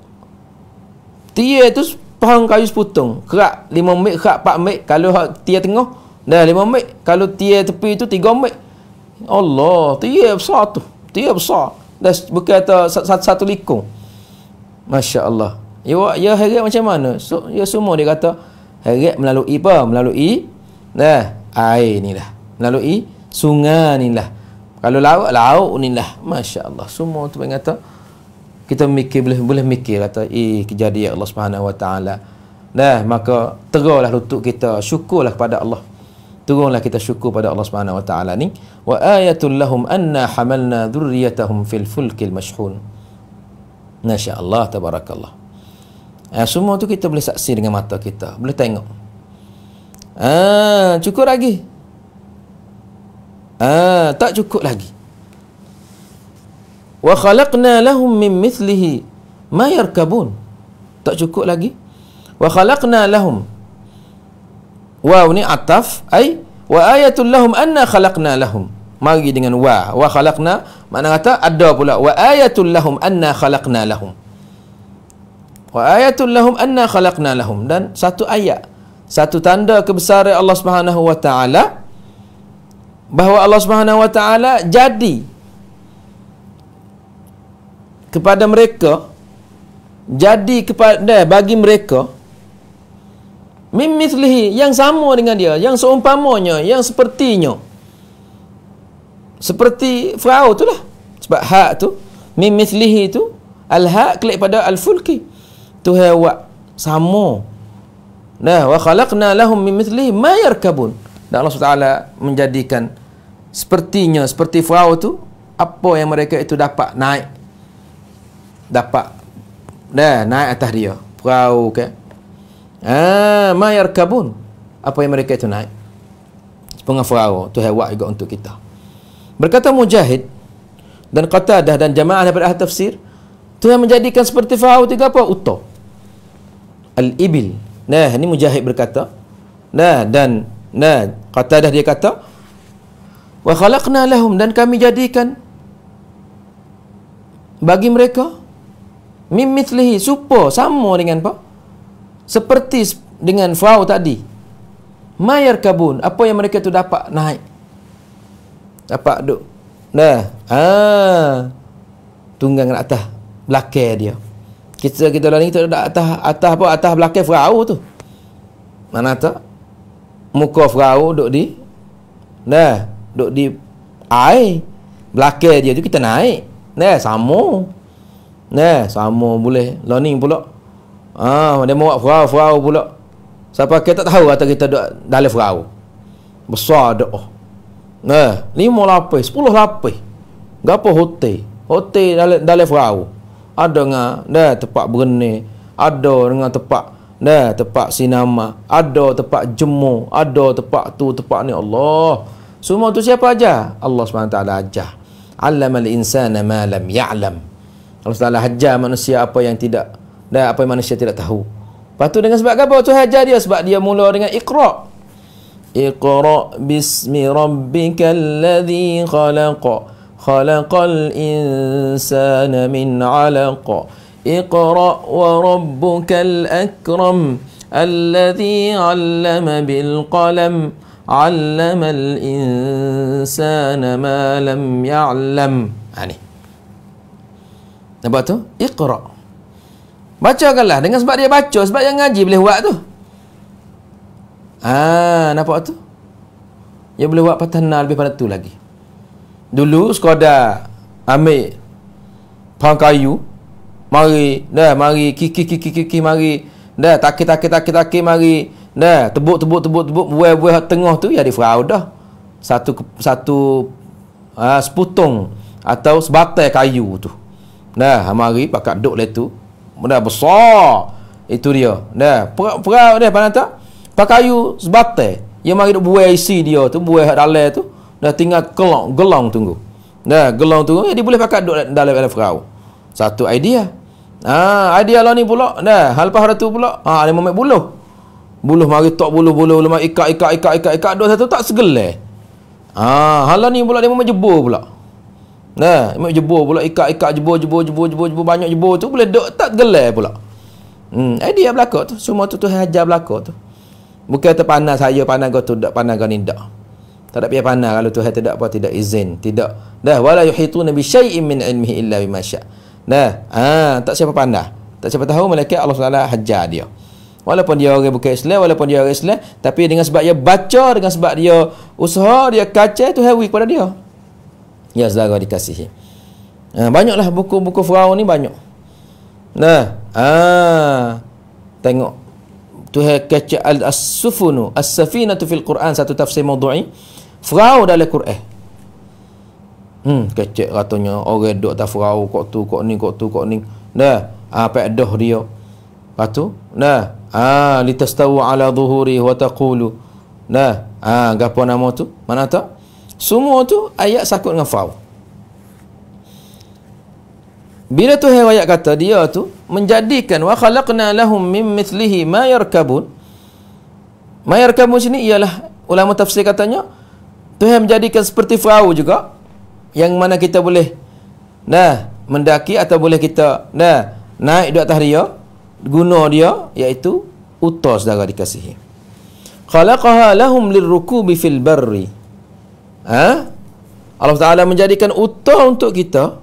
Tiya tu pahang kayu seputung. Kerak lima meter, kerak empat meter. Kalau tiya tengah, dah lima meter. Kalau tiya tepi tu tiga meter. Allah, tiya besar tu. Tiya besar. Dah berkata satu, satu likung. Masya-Allah. Ya, ya heret macam mana? So, ya semua dia kata heret melalui apa? Melalui nah, air ni lah. Melalui sungai ni lah. Kalau laut, laut ni lah. Masya-Allah. Semua tu yang kata kita mikir boleh boleh mikir kata eh kejadian Allah Subhanahu wa taala. Dah maka teruslah lutut kita, syukurlah kepada Allah. Turunlah kita syukur pada Allah Subhanahu wa taala ni. Wa ayatul lahum anna hamalna dhurriyyatahum fil fulkil mashhun. Masya-Allah, tabarakallah. Ah, semua tu kita boleh saksi dengan mata kita, boleh tengok. Ah, cukup lagi. Ah, tak cukup lagi. Wa khalaqna lahum min mithlihi ma yarkabun. Tak cukup lagi. Wa khalaqna lahum. Waw ni ataf, ai wa ayatul lahum anna khalaqna lahum. Mari dengan wa. Wa khalaqna makna kata ada pula wa ayatul lahum anna khalaqna lahum. Wa ayatul lahum anna khalaqna lahum, dan satu ayat, satu tanda kebesaran Allah Subhanahu wa taala bahawa Allah Subhanahu wa taala jadi kepada mereka, jadi kepada bagi mereka mim mithlihi, yang sama dengan dia, yang seumpamanya, yang sepertinya. Seperti Firaun tu lah. Sebab hak tu mim mithlihi tu al-haq klik pada al-fulki. Tuhan buat Sama. Nah, wa khalaqna lahum min mithlihi ma yarkabun. Dan Allah subhanahu wa taala menjadikan sepertinya seperti Firaun tu, apa yang mereka itu dapat naik, dapat dah naik atas dia perahu ke, ah ma yarkabun, apa yang mereka itu naik. Setengah Firaun tu hewan juga untuk kita. Berkata Mujahid dan Qatadah dan jamaah daripada ahli tafsir, tu yang menjadikan seperti Firaun tiga apa? Unta, al-ibil. Nah, ini Mujahid berkata, nah, dan nah Qatadah dia kata, wa khalaqna lahum, dan kami jadikan bagi mereka mim mithlihi, supa sama dengan apa? Seperti dengan Firaun tadi. Ma yarkabun, apa yang mereka tu dapat naik. Dapat duk. Nah, ah. Tunggang nak atas belakang dia. Kita kita lain kita ada atas atas apa? Atas belakang Firaun tu. Mana tak? Muka Firaun duk di nah, duk di air. Belakang dia tu kita naik. Nah, sama. Nah, sama boleh. Learning pula. Ah, dia mau Firaun Firaun pula. Siapa kita tak tahu atau kita duk dalam Firaun. Besar dak. Nah, lima lapis, sepuluh lapis. Gapo hotel? Hotel dalam dalam Firaun. Ada dengan dah tempat berni, ada dengan tempat dah tempat sinema, ada tempat jemur, ada tempat tu, tempat ni. Allah. Semua tu siapa aja? Allah Subhanahu Wa Taala ajar. 'Allamal insana ma lam ya'lam. Allah Taala ajar manusia apa yang tidak dah apa yang manusia tidak tahu. Lepas tu dengan sebab apa tu ajar dia? Sebab dia mula dengan Iqra. Iqra bismi rabbikal ladzi khalaq. Khalaqal insana min 'alaq. Iqra wa rabbukal akram. Alladzi 'allama bil qalam. 'Allamal insana ma lam ya'lam. Ha ni. Nampak tu? Iqra. Bacakanlah dengan sebab dia baca, sebab yang ngaji boleh buat tu. Ah, nampak tu? Dia boleh buat patahna lebih pada tu lagi. Dulu sekadar ambil pang kayu, mari dah mari kiki kiki kiki mari dah takik takik takik takik mari dah tebuk tebuk tebuk tebuk buah-buah tengah tu ya di Firaun dah. Satu satu ah, seputung atau sebatai kayu tu. Dah mari pakat duk le tu. Dah besar. Itu dia. Dah perau dia mana tak? Pakai kayu sebatai. Yang mari duk buai isi dia tu, buai dalam tu. Dah tinggal gelong, gelong tunggu. Dah gelong tunggu, dia boleh pakai duk dalam dalam Firaun. Satu idea. Ah, idea lah ni pula. Dah, hal lepas tu pula. Ah, dia memang buluh. Buluh mari tok buluh-buluh lemah ikat ikat ikat ikat ikat duk satu tak segelar. Ah, hal ni pula dia memang jebur pula. Nah, memang jebur pula ikat ikat jebur jebur jebur jebur jebur banyak jebur tu boleh duk tak gelar pula. Hmm, idea belaka tu. Semua tu tu hajar belaka tu. Bukan terpandang saya pandang kau tu dak pandang kau ni dak. Tak ada pihak pandang kalau Tuhan tidak apa tidak izin, tidak. Dah wala yuhituna bi syai'in min ilmihi illa bima syaa. Dah, ah tak siapa pandang. Tak siapa tahu malaikat Allah Subhanahu Wa Taala hajar dia. Walaupun dia orang bukan Islam, walaupun dia orang Islam, tapi dengan sebab dia baca, dengan sebab dia usaha, dia kacau tu hawi kepada dia. Ya saudara dikasihi. Ha, banyaklah buku-buku Firaun ni banyak. Nah, ah tengok Tuhan kacau as-sufunu, as-safinatu fil Quran, satu tafsir maudu'i. Firaun dalam Quran. Hmm, kecek katanya orang duk tak Firaun kok tu kok ni kok tu kok ni. Dah, apa dah dia. Lepas tu, dah, ah litastawu ala zuhuri wa taqulu. Dah, ah gapo nama tu? Mana tak? Semua tu ayat sakut dengan Firaun. Bila tu ayat kata dia tu menjadikan wa khalaqna lahum min mithlihi ma yarkabun. Ma yarkabun sini ialah ulama tafsir katanya Tuhan menjadikan seperti Firaun juga, yang mana kita boleh nah mendaki atau boleh kita nah naik di atas dia, guna dia, iaitu unta saudara dikasihi. Khalaqaha lahum lirrukubi fil barri. Ha? Allah Taala menjadikan unta untuk kita.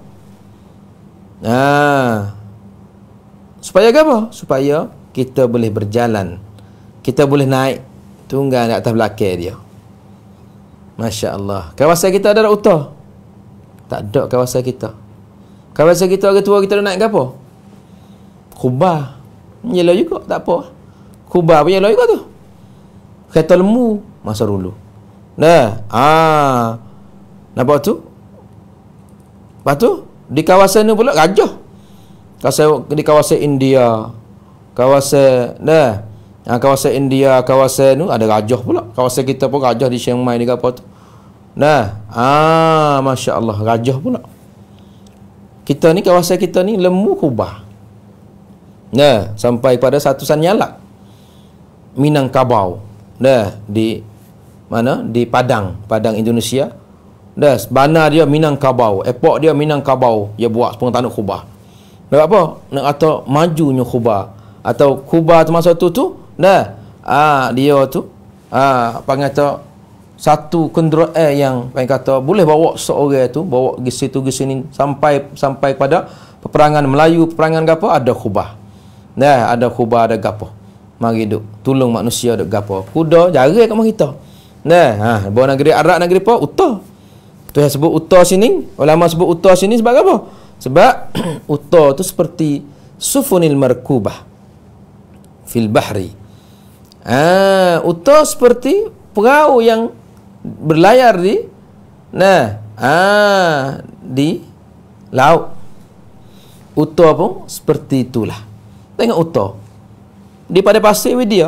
Nah, supaya apa? Supaya kita boleh berjalan, kita boleh naik tunggang di atas belakang dia. Masya Allah. Kawasan kita ada unta? Tak ada kawasan kita. Kawasan kita orang tua kita naik ke apa? Khubah. Yellow juga, tak apa. Kubah pun yellow juga tu. Kereta lembu masa dulu. Nah, ah. Nampak tu? Lepas tu, di kawasan ni pula gajah. Kawasan, di kawasan India, kawasan, dah, ha, kawasan India, kawasan tu ada gajah pula. Kawasan kita pun gajah di Chiang Mai, di apa tu. Nah, ah, Masya Allah, gajah pula. Kita ni, kawasan kita ni, lembu kubah. Nah, sampai pada satu Sanyalak, Minangkabau. Dah, di mana? Di Padang, Padang Indonesia. Dah, bandar dia Minangkabau, airport dia Minangkabau. Dia buat sepuluh tanuk kubah. Nak apa? Nak kata majunya kubah. Atau kubah tu masa tu tu, dah, ah, dia tu, ah, panggil kata, satu kenderaan yang panggil kata, boleh bawa seorang tu, bawa pergi situ, pergi sini, sampai sampai pada peperangan Melayu, peperangan apa, ada kubah. Dah, ada kubah, ada gapo. Mari duk tolong manusia duk gapo. Kuda jarang kat kita. Nah, ha, bawa negeri Arab, negeri apa? Utah. Tu yang sebut Utah sini, ulama sebut Utah sini sebab apa? Sebab Utah tu seperti sufunil markubah fil bahri. Ah, Utah seperti perahu yang berlayar di nah, ah, di laut. Utah pun seperti itulah. Tengok Utah. Di pada pasir dia.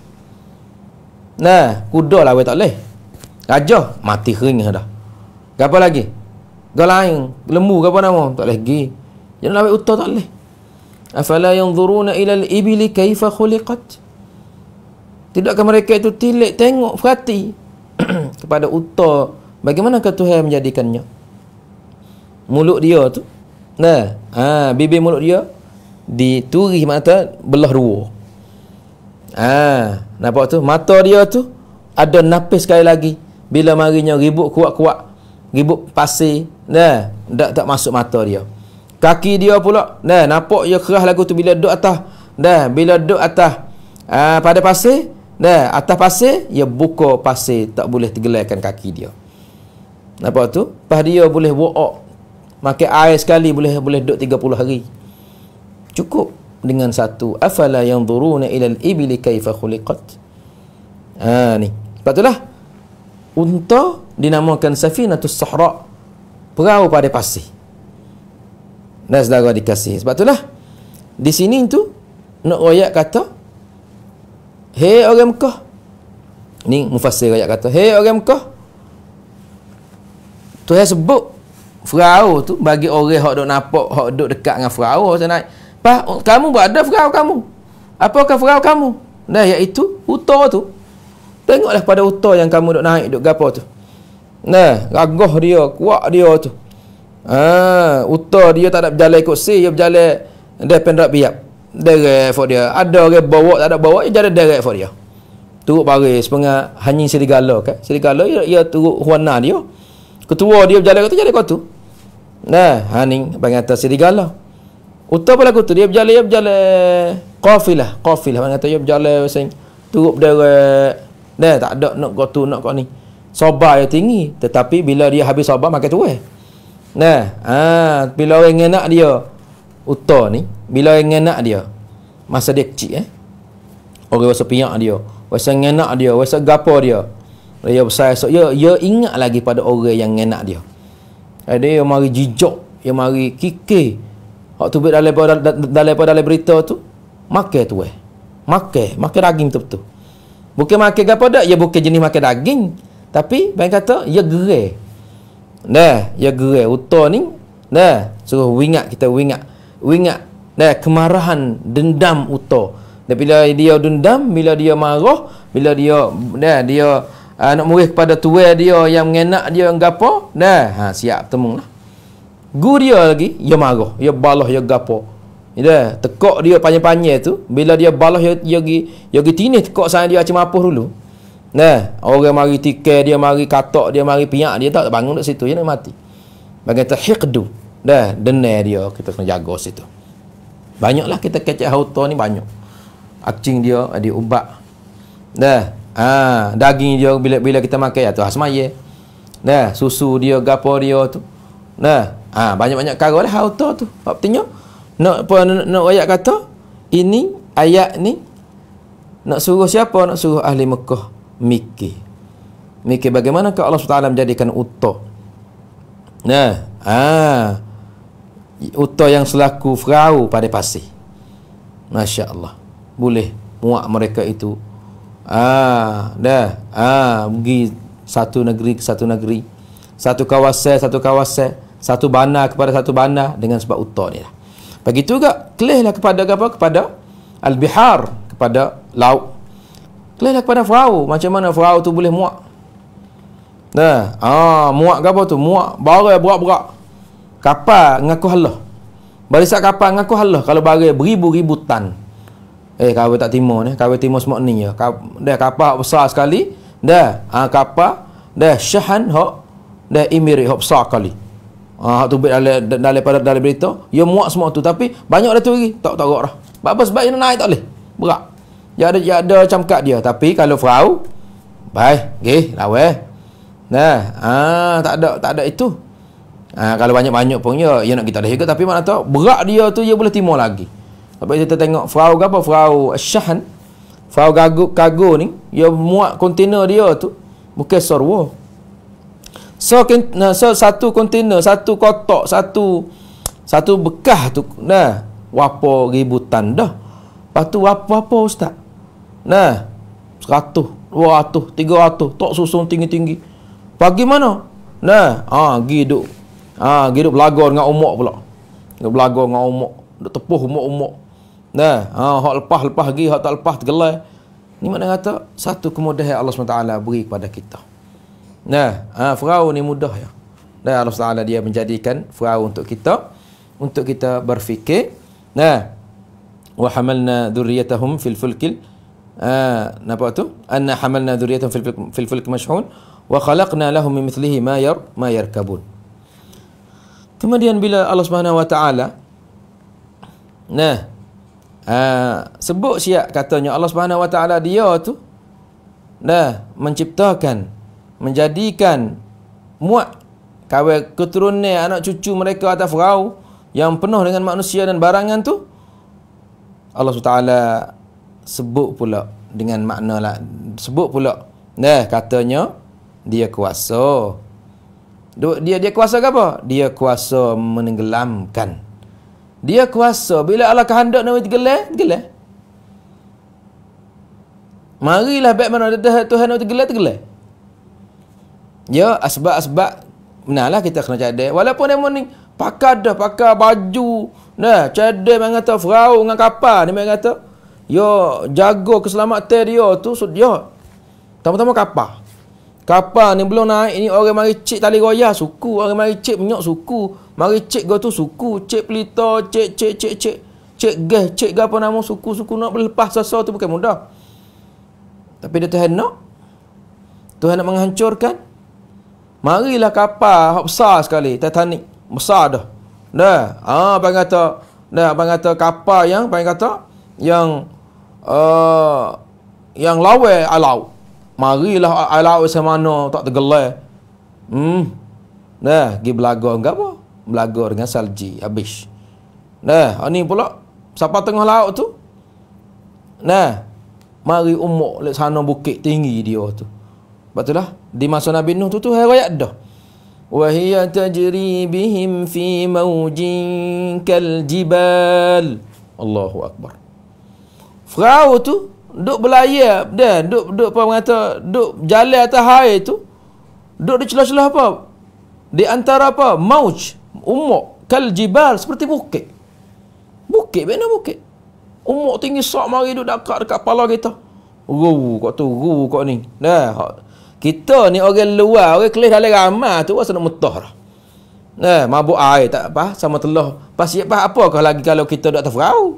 Nah, kuda lah tak boleh. Gajah mati kering dah. Apa lagi? Galaing, lembu apa nama? Tak boleh pergi. Jangan ambil Utah tak boleh. Afala yanzuruna ila al-ibli kaifa khuliqat? Tidakkah mereka itu tilik tengok perhati kepada Utah, bagaimanakah Tuhan menjadikannya? Mulut dia tu, nah, ha, bibir mulut dia dituri mata belah dua. Ah, nampak tu? Mata dia tu ada napis sekali lagi. Bila marinya ribut kuat-kuat, ribut pasir, nah, tak tak masuk mata dia. Kaki dia pula, nah, nampak dia kerah lagu tu bila duduk atas. Dah, bila duduk atas ah, pada pasir, dah, atas pasir, dia buka pasir, tak boleh tergelarkan kaki dia. Nampak tu? Pas dia boleh walk, makan air sekali boleh boleh duduk tiga puluh hari. Cukup dengan satu, afala yanzuruna ila al-ibli kaifa khuliqat. Ha ni. Sebab itulah unta dinamakan safinatus sahra, perahu pada pasir. Dan saudara dikasih. Sebab itulah di sini tu nak ayat kata, hei orang Mekah. Ni mufassir ayat kata, hei orang Mekah. Tuhan sebut perahu tu bagi orang hak duk nampak, hak duk dekat dengan perahu, saya naik. Pak, kamu berada perahu kamu. Apakah perahu kamu? Nah, iaitu Utah tu. Tengoklah pada Utah yang kamu duk naik, duk gapo tu. Nah, gagah dia, kuat dia tu. Ah, Utah dia tak ada berjalan ikut si, dia berjalan depan dak biap. Derek for dia. Ada orang bawa, tak ada bawa, dia jalan derek for dia. Turut baris setengah hanying serigala kan. Serigala ia, ia turut warna dia. Ketua dia berjalan kat tu, jalan kat tu. Nah, haning bagi atas serigala. Utah pula tu dia berjalan, dia berjalan qafilah, qafilah bagi kata dia berjalan sing turut derek. Dah tak ada nak kat tu, nak kat ni. Sabar dia tinggi, tetapi bila dia habis sabar makan tuai. Nah, ah, bila orang ngenak dia Utah ni, bila orang ngenak dia masa dia kecil eh. Orang rasa piak dia, rasa ngenak dia, rasa gapo dia. Dia besar esok, dia, dia ingat lagi pada orang yang ngenak dia. Dia mari jijak, dia mari kikir. Hak tu dalam dalam dalam dalam berita tu, makan tu eh. Makan, makan daging betul-betul. Bukan makan gapo dak, dia bukan jenis makan daging, tapi bang kata dia gerai. Nah, dia gerai Utah ni. Nah, suruh wingat kita wingat. Wingat nah kemarahan, dendam Utah. Dan bila dia dendam, bila dia marah, bila dia nah dia uh, nak murih kepada tuan dia yang mengenak dia gapo, nah, ha siap temu lah. Gu dia lagi, dia marah, dia balah, dia gapo. Dia tekak dia panjang-panjang tu, bila dia balah dia dia gi dia gi tinis tekak sana dia macam apa dulu. Nah, orang mari tikai dia, mari katak dia, mari piak dia, tak bangun dekat situ, dia nak mati. Bagi kata hiqdu. Dah, denai dia, kita kena jaga situ. Banyaklah kita kecek Utah ni banyak. Acing dia ada ubat. Dah, ah, daging dia bila bila kita makan ya tu hasmaya. Dah, susu dia gapo dia tu. Nah, ah, banyak-banyak kara lah Utah tu. Apa artinya? Nak apa nak ayat kata ini ayat ni nak suruh siapa? Nak suruh ahli Mekah mikir. Mikir bagaimanakah Allah subhanahu wa taala menjadikan unta. Nah, ah, unta yang selaku perahu pada pasir. Masya Allah. Boleh muak mereka itu. Ah, dah. Ah, pergi satu negeri ke satu negeri. Satu kawasan, satu kawasan. Satu bandar kepada satu bandar dengan sebab unta ni lah. Begitu juga kelihlah kepada apa? Kepada al-bihar, kepada laut. Kelihlah kepada perahu. Macam mana perahu tu boleh muak? Nah, ah, muak ke apa tu? Muak barang berat-berat. Kapal ngaku halah. Barisan kapal ngaku halah kalau barang beribu-ribu tan. Eh, kawin tak timur ni, kawin timur semua ni ya. Dah kapal besar sekali. Dah, ah, kapal dah syahan hok dah Emirat hok besar sekali. Ah, tu dalam daripada dalam berita, dia muak semua tu tapi banyak dah tu lagi. Tak tak dah. Apa sebab dia naik tak boleh? Berat. Ya ada ya ada camkat dia, tapi kalau perahu baik, okey, lawa. Nah, ah tak ada tak ada itu. Ah kalau banyak-banyak pun ya, ya nak kita dah ikut tapi mana tahu berat dia tu dia boleh timur lagi. Tapi kita tengok perahu ke apa? Perahu Asyahan. Perahu gagu kargo ni, dia muat kontainer dia tu bukan sorwa. So, so satu kontainer, satu kotak, satu satu bekas tu nah, berapa ribu tan dah. Lepas tu apa-apa ustaz? Nah, seratus, dua ratus, tiga ratus, tok susun tinggi-tinggi. Pagi mana? Nah, ah gi duk. Ah gi duk belaga dengan umuk pula. Duk belaga dengan umuk, duk tepuh umuk-umuk. Nah, ah hak lepas-lepas gi, hak tak lepas tergelai. Ni makna kata satu kemudahan Allah subhanahu wa taala beri kepada kita. Nah, ah perahu ni mudah ya. Dan Allah subhanahu wa taala dia menjadikan perahu untuk kita untuk kita berfikir. Nah, wa hamalna dzurriyyatahum fil fulkil ah napa tu? Anna hamalna dzurriyyatahum fil fil fulk mashhun wa khalaqna lahum min mithlihi ma yar ma yarkabun. Kemudian bila Allah Subhanahu wa taala nah ah sebut siap katanya Allah Subhanahu wa taala dia tu nah menciptakan menjadikan muat kawal keturunan anak cucu mereka atas perahu yang penuh dengan manusia dan barangan tu Allah subhanahu wa taala sebut pula dengan makna lah, sebut pula nah katanya dia kuasa dia dia kuasa ke apa? Dia kuasa menenggelamkan, dia kuasa bila Allah kehendak nak tenggelam tenggelam. Marilah baik mana Tuhan nak tenggelam tenggelam. Ya, asbab-asbab benarlah kita kena cadai. Walaupun dia ni pakar dah, pakar baju. Nah, cadai memang kata perahu dengan kapal. Dia memang kata, ya, jaga keselamatan dia tu, dia. Tama-tama kapal. Kapal ni belum naik, ni orang mari cek tali royah, suku. Orang mari cek minyak, suku. Mari cek go tu, suku. Cek pelita, cek, cek, cek, cek. Cek gas, cek apa nama suku-suku nak berlepas sasa tu bukan mudah. Tapi dia Tuhan nak. Tuhan nak menghancurkan. Marilah kapal hak besar sekali, Titanic. Besar dah. Dah. Ah, abang kata, dah abang kata kapal yang abang kata yang uh, yang lawa alau. Marilah alau semana tak tergelai. Hmm. Dah, pergi belaga enggak apa? Belaga dengan salji habis. Dah, ni pula siapa tengah laut tu? Nah, mari umuk lek sana bukit tinggi dia tu. Betullah di masa Nabi Nuh tu tu ayat dah. Wa hiya tajri bihim fi mawjin kal jibal. Allahu akbar. Perahu tu duk berlayar dah, duk duk apa kata, duk jalan atas air tu. Duk di celah-celah apa? Di antara apa? Mauj, umuk, kal jibal seperti bukit. Bukit mana bukit? Umuk tinggi sak mari duk dekat dekat kepala kita. Ru kok tu, ru kok ni. Dah. Kita ni orang luar, orang kelis dalam ramah tu rasa nak mutah dah. Nah, mabuk air tak apa sama telah. Pas apa apakah lagi kalau kita dak atas perahu?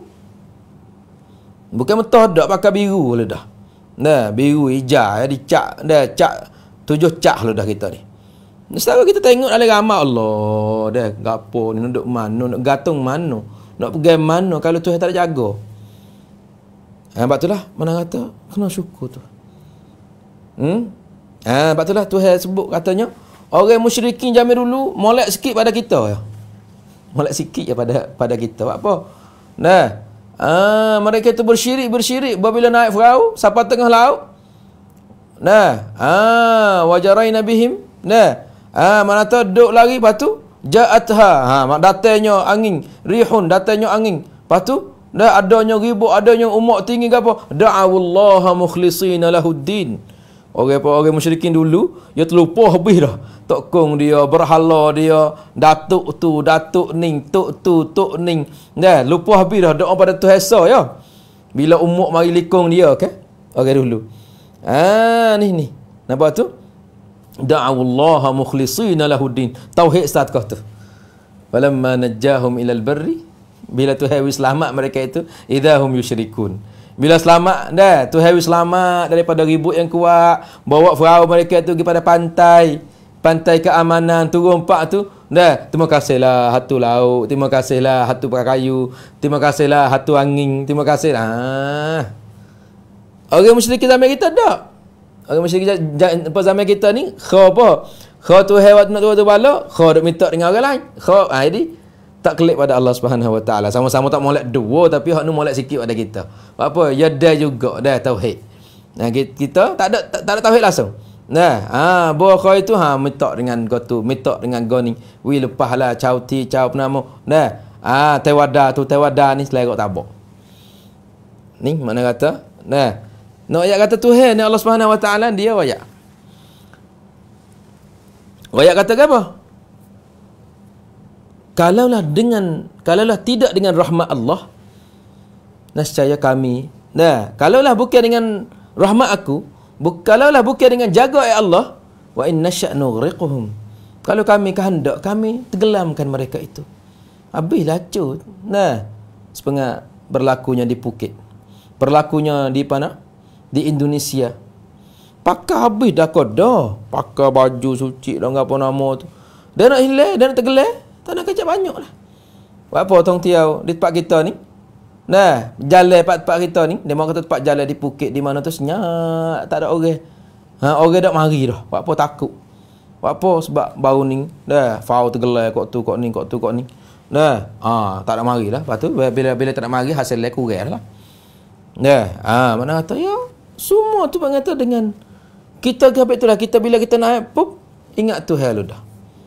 Bukan mutah dak pakai biru lah dah. Nah, biru hijau ya dicak dah cak tujuh cak lah dah kita ni. Sekarang kita tengok dalam ramah Allah dah gapo ni duduk mana, nak gantung mana, nak pergi mana kalau Tuhan tak jaga. Ha, sebab itulah mana kata kena syukur tu. Hmm? Ha, sebab itulah Tuhan sebut katanya orang musyrikin zaman dulu molek sikit pada kita ya. Molek sikit ya pada pada kita. Apa? Nah, Ah, mereka itu bersyirik, bersyirik. Bila naik perahu, sampai tengah laut. Nah, ah, wajaraina bihim. Nah, ah, mana tu duduk lagi, lepas tu ja'atha. Ha, datangnya angin, rihun, datangnya angin. Lepas tu dah adanya ribut, adanya umak tinggi ke apa? Da'awallaha mukhlisina lahuddin. Orang apa orang musyrikin dulu, dia terlupa habis dah. Tokong dia, berhala dia, datuk tu, datuk ning, tok tu, tok ning. Dah lupa habis dah doa pada Tuhan Esa ya. Bila umak mari likung dia, okey? Orang dulu. Ah, ni ni. Nampak tu? Da'awallaha mukhlisina lahuddin. Tauhid start kau tu. Falamma najjahum ilal barri, bila Tuhan selamat mereka itu, idahum yusyrikun. Bila selamat dah, Tuhan selamat daripada ribut yang kuat, bawa perahu mereka tu pergi pada pantai, pantai keamanan, turun pak tu, dah, terima kasihlah hatu laut, terima kasihlah hatu kayu, terima kasihlah hatu angin, terima kasih. Ah. Orang musyrik zaman kita tak. Orang musyrik apa zaman kita ni, kha apa? Kha Tuhan waktu nak turun tu bala, kha duk minta dengan orang lain. Kha ah jadi tak kelip pada Allah Subhanahu Wa Taala. Sama-sama tak molek dua, tapi hak ni molek sikit pada kita. Apa? Ya dah juga dah tauhid. Nah, kita tak ada tak, tak ada tauhid langsung. Nah, ah ha, buah kau itu ha minta dengan kau tu, minta dengan kau ni. Wi lepaslah cauti, cau penama. Nah, ah ha, tewada tu tewada ni selera tabak. Ni mana kata? Nah, nak ayat kata Tuhan ni Allah Subhanahu Wa Taala dia wayak. Wayak kata apa? Kalaulah dengan kalaulah tidak dengan rahmat Allah, nescaya kami. Nah, kalaulah bukan dengan rahmat aku, bu, kalaulah bukan dengan jaga oleh Allah, wa in nasya' nughriquhum. Kalau kami kehendak, kami tenggelamkan mereka itu. Habislah cut. Nah, sepengah berlakunya di Phuket. Berlakunya di mana? Di Indonesia. Pakai habis dah kau dah. Pakai baju suci dah apa nama tu. Dia nak hilang, dia nak tenggelam. Tak nak kerja banyak lah. Apa tong tiau di tempat kita ni? Nah, jalan tempat-tempat kita ni, dia mahu kata tempat jalan di Phuket di mana tu senyap, tak ada orang. Ha, orang dak mari dah. Apa takut. Apa sebab bau ni dah fau tergelai kok tu kok ni kok tu kok ni. Dah, ah tak nak mari lah. Lepas tu bila bila tak nak mari hasil lek kurang lah. Dah, ah mana kata ya, semua tu mengata dengan kita gape itulah kita bila kita naik pop ingat Tuhan lu dah.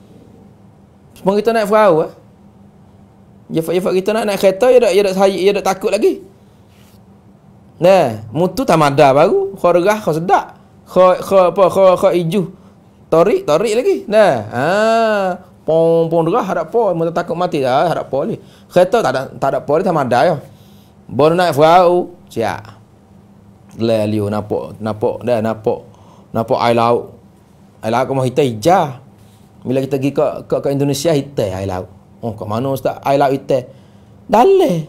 Semua kita naik perahu eh. Ya fa kita nak naik kereta ya dak ya dak saya ya dak takut lagi. Nah, mutu tamada baru, khargah kau sedak. Kha kha apa kha kha iju. Tarik tarik lagi. Nah, ha pom pom derah hadap po, mun takut mati dah hadap po ni. Kereta tak ada tak ada po ni tamada ya. Baru naik perahu, siap. Lelio nampak nampak dah nampak nampak air laut. Air laut kau hitam hijau. Bila kita pergi ke, ke, ke Indonesia, hitam air laut. Oh, kat mana Ustaz? Air laut hitam. Dalai.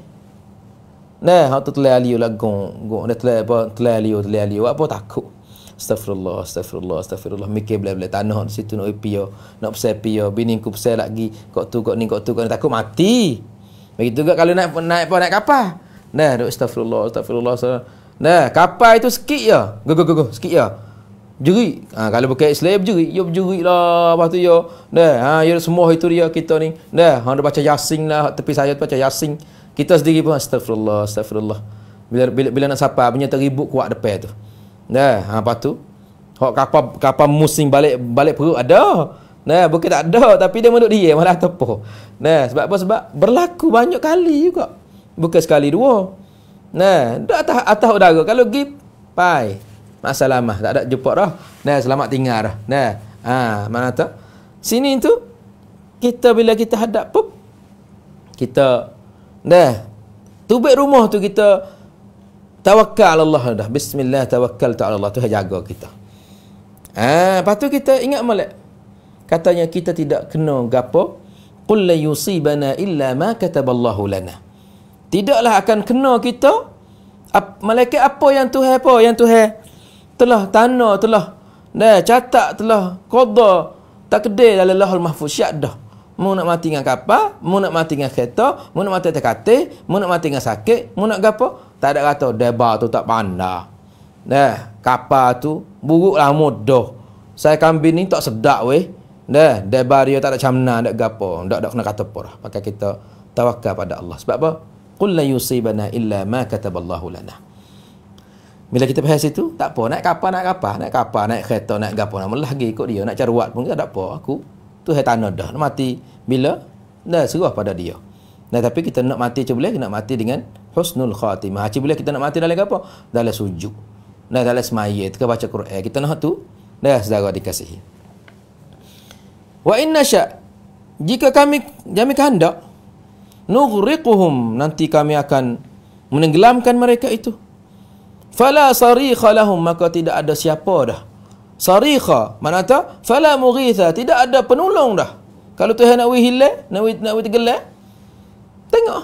Nah, hak tu telai liu lah gong. Gong. Dia telai apa? Telai liu, telai liu. Apa takut? Astagfirullah, astagfirullah, astagfirullah. Mikir belah-belah tanah di situ nak piyo. Nak pesai piyo. Bini ku pesai lagi. Kok tu, kok ni, kok tu, kok ni. Takut mati. Begitu juga kalau naik naik apa? Naik kapal. Nah, astagfirullah, astagfirullah, astagfirullah. Nah, kapal itu sikit je. Go, go, go, go. Sikit je. Juri. Ha, kalau bukan Islam berjuri, ya berjuri lah. Lepas tu ya. Dah, ha, ya semua itu dia kita ni. Dah, hang baca Yasin lah, tepi saya tu baca Yasin. Kita sendiri pun astagfirullah, astagfirullah. Bila bila, bila nak sapa punya teribut kuat depan tu. Dah, ha, lepas tu hak kapal kapal musim balik balik perut ada. Nah, bukan tak ada tapi dia menduk dia malah tepo. Nah, sebab apa? Sebab berlaku banyak kali juga. Bukan sekali dua. Nah, dak atas atas udara kalau pergi pai. Masalamah, tak ada jumpa dah. Nah, selamat tinggal dah. Nah, ha, mana tu? Sini tu kita bila kita hadap pop kita dah tubik rumah tu kita tawakal Allah dah. Bismillah tawakkaltu ala Allah tu jaga kita. Ah, ha, lepas tu kita ingat molek. Katanya kita tidak kena gapo qul la yusibana illa ma kataballahu lana. Tidaklah akan kena kita ap, malaikat apa yang Tuhan apa yang Tuhan telah tanah telah dah catat telah qada takdir dalam Lauhul Mahfuz syak dah. Mu nak mati dengan kapal, mu nak mati dengan kereta, mu nak mati dengan katil, mu nak mati dengan sakit, mu nak gapo? Tak ada kata deba tu tak pandai. Dah, kapal tu buruklah mudah. Saya kambing ni tak sedap weh. Dah, deba dia tak ada camna dak gapo, dak dak kena kata apa dah. Pakai kita tawakal pada Allah. Sebab apa? qul la yusibana illa ma kataballahu lana. Bila kita bahas itu, tak apa, naik kapal, naik kapal, naik kapal, naik kereta, naik gapo, nak melah lagi ikut dia, nak caruat pun tak apa. Aku tu hai tanah dah, nak mati bila? Dah serah pada dia. Nah, tapi kita nak mati macam boleh, nak mati dengan husnul khatimah. Macam boleh kita nak mati dalam apa? Dalam sujud. Nah, dalam semayat, kita baca Quran, kita nak tu, dah saudara dikasihi. Wa inna sya' jika kami kami kehendak nughriquhum, nanti kami akan menenggelamkan mereka itu. Fala sarikha lahum, maka tidak ada siapa dah. Sarikha mana tak? Fala mughitha, tidak ada penolong dah. Kalau Tuhan nak wi hilang, nak wi nak wi tenggelam, tengok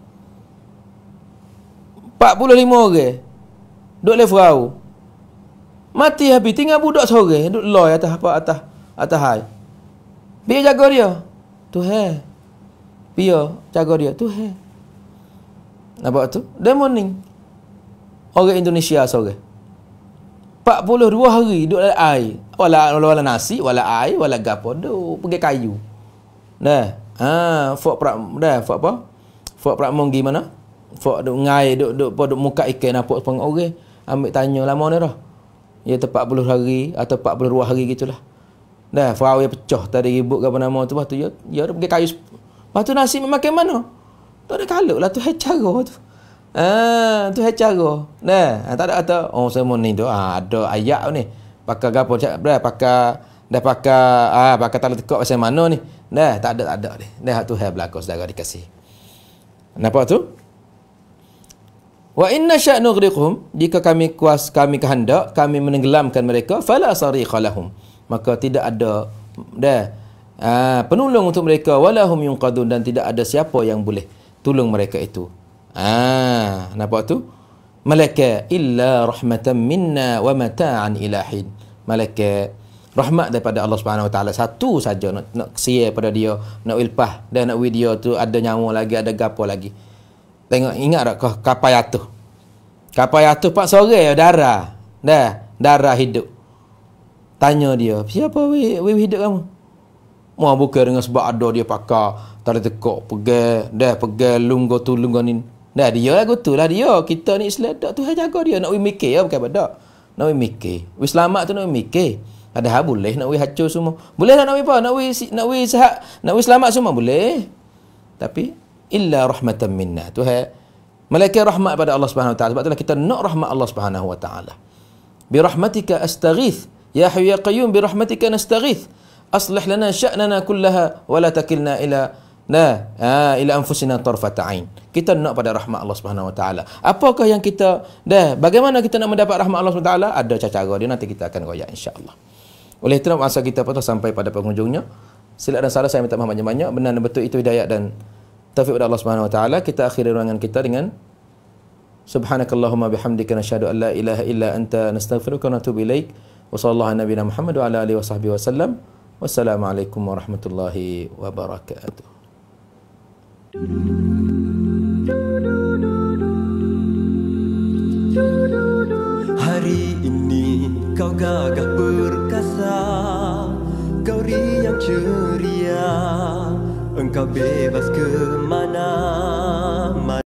empat puluh lima orang duduk le perahu, mati habis, tinggal budak seorang duduk loy atas apa atas atas hai. Biar jaga dia Tuhan, biar jaga dia Tuhan. Nampak tu? Dia morning orang Indonesia seorang empat puluh dua hari duduk dalam air, wala wala nasi, wala air, wala gapo, duk pergi kayu. Dah. Ha, fok prak dah, fok apa? Fok prak mong gimana? Fok duk ngai duk duk duk muka ikan apa peng orang. Ambil tanya lama ni dah. Ya empat puluh hari atau empat puluh dua hari gitulah. Dah, perahu pecah tadi ribut ke apa nama tu, lepas tu ya ya pergi kayu. Lepas tu nasi makan mana? Tu ada kaluk lah tu, hai cara tu. Ah, tu hai cara. Nah, tak ada kata oh saya mau ni tu. Ah, ada ayat ni. Pakai gapo cak dah pakai dah pakai ah pakai tali tekak pasal mana ni. Dah, tak ada tak ada ni. Dah tu hai berlaku saudara dikasih. Nampak tu? Wa inna sya' nughriqhum, jika kami kuas kami kehendak kami menenggelamkan mereka, fala sarikha lahum, maka tidak ada dah ah, penolong untuk mereka, walahum yunqadun, dan tidak ada siapa yang boleh tolong mereka itu. Ah, nampak tu? Malaikat illa rahmatan minna wa mata'an ilahin. Malaikat rahmat daripada Allah Subhanahu Wa Taala, satu saja nak nak sia pada dia, nak wilpah dan nak video tu ada nyawa lagi, ada gapo lagi. Tengok, ingat tak kapal jatuh? Kapal jatuh pak sore darah. Dah, darah hidup. Tanya dia, siapa we, we hidup kamu? Mau buka dengan sebab ada dia pakai tali tekak, pegang, dah pegang lunggo tu lunggo ni. Dah dia lah tu lah dia. Kita ni Islam tak tu jaga dia, nak we mikir ya bukan pada. Nak we mikir. We selamat tu nak we mikir. Padahal boleh nak we hancur semua. Boleh nak we apa? Nak we nak we sihat, nak we selamat semua boleh. Tapi illa rahmatan minna. Tu hai malaikat rahmat pada Allah Subhanahu Wa Taala. Sebab itulah kita nak rahmat Allah Subhanahu Wa Taala. Bi rahmatika astaghith, ya hayyu ya qayyum, bi rahmatika nastaghith. Aslih lana sya'nana kullaha wa la takilna ila la ah, ila anfusina tarfata ain. Kita nak pada rahmat Allah Subhanahu Wa Taala. Apakah yang kita dah bagaimana kita nak mendapat rahmat Allah Subhanahu Wa Taala? Ada cara dia, nanti kita akan royak insya-Allah. Oleh itu masa kita pun sampai pada penghujungnya. Silap dan salah saya minta maaf banyak-banyak. Benar dan betul itu hidayat dan taufik pada Allah Subhanahu Wa Taala. Kita akhiri ruangan kita dengan subhanakallahumma bihamdika nasyhadu an la ilaha illa anta nastaghfiruka wa natubu ilaik. Wa sallallahu ala nabiyyina Muhammad wa ala alihi wa sahbihi wasallam. Wassalamualaikum warahmatullahi wabarakatuh. Hari ini kau gagah perkasa, kau riang ceria, engkau bebas ke mana-mana.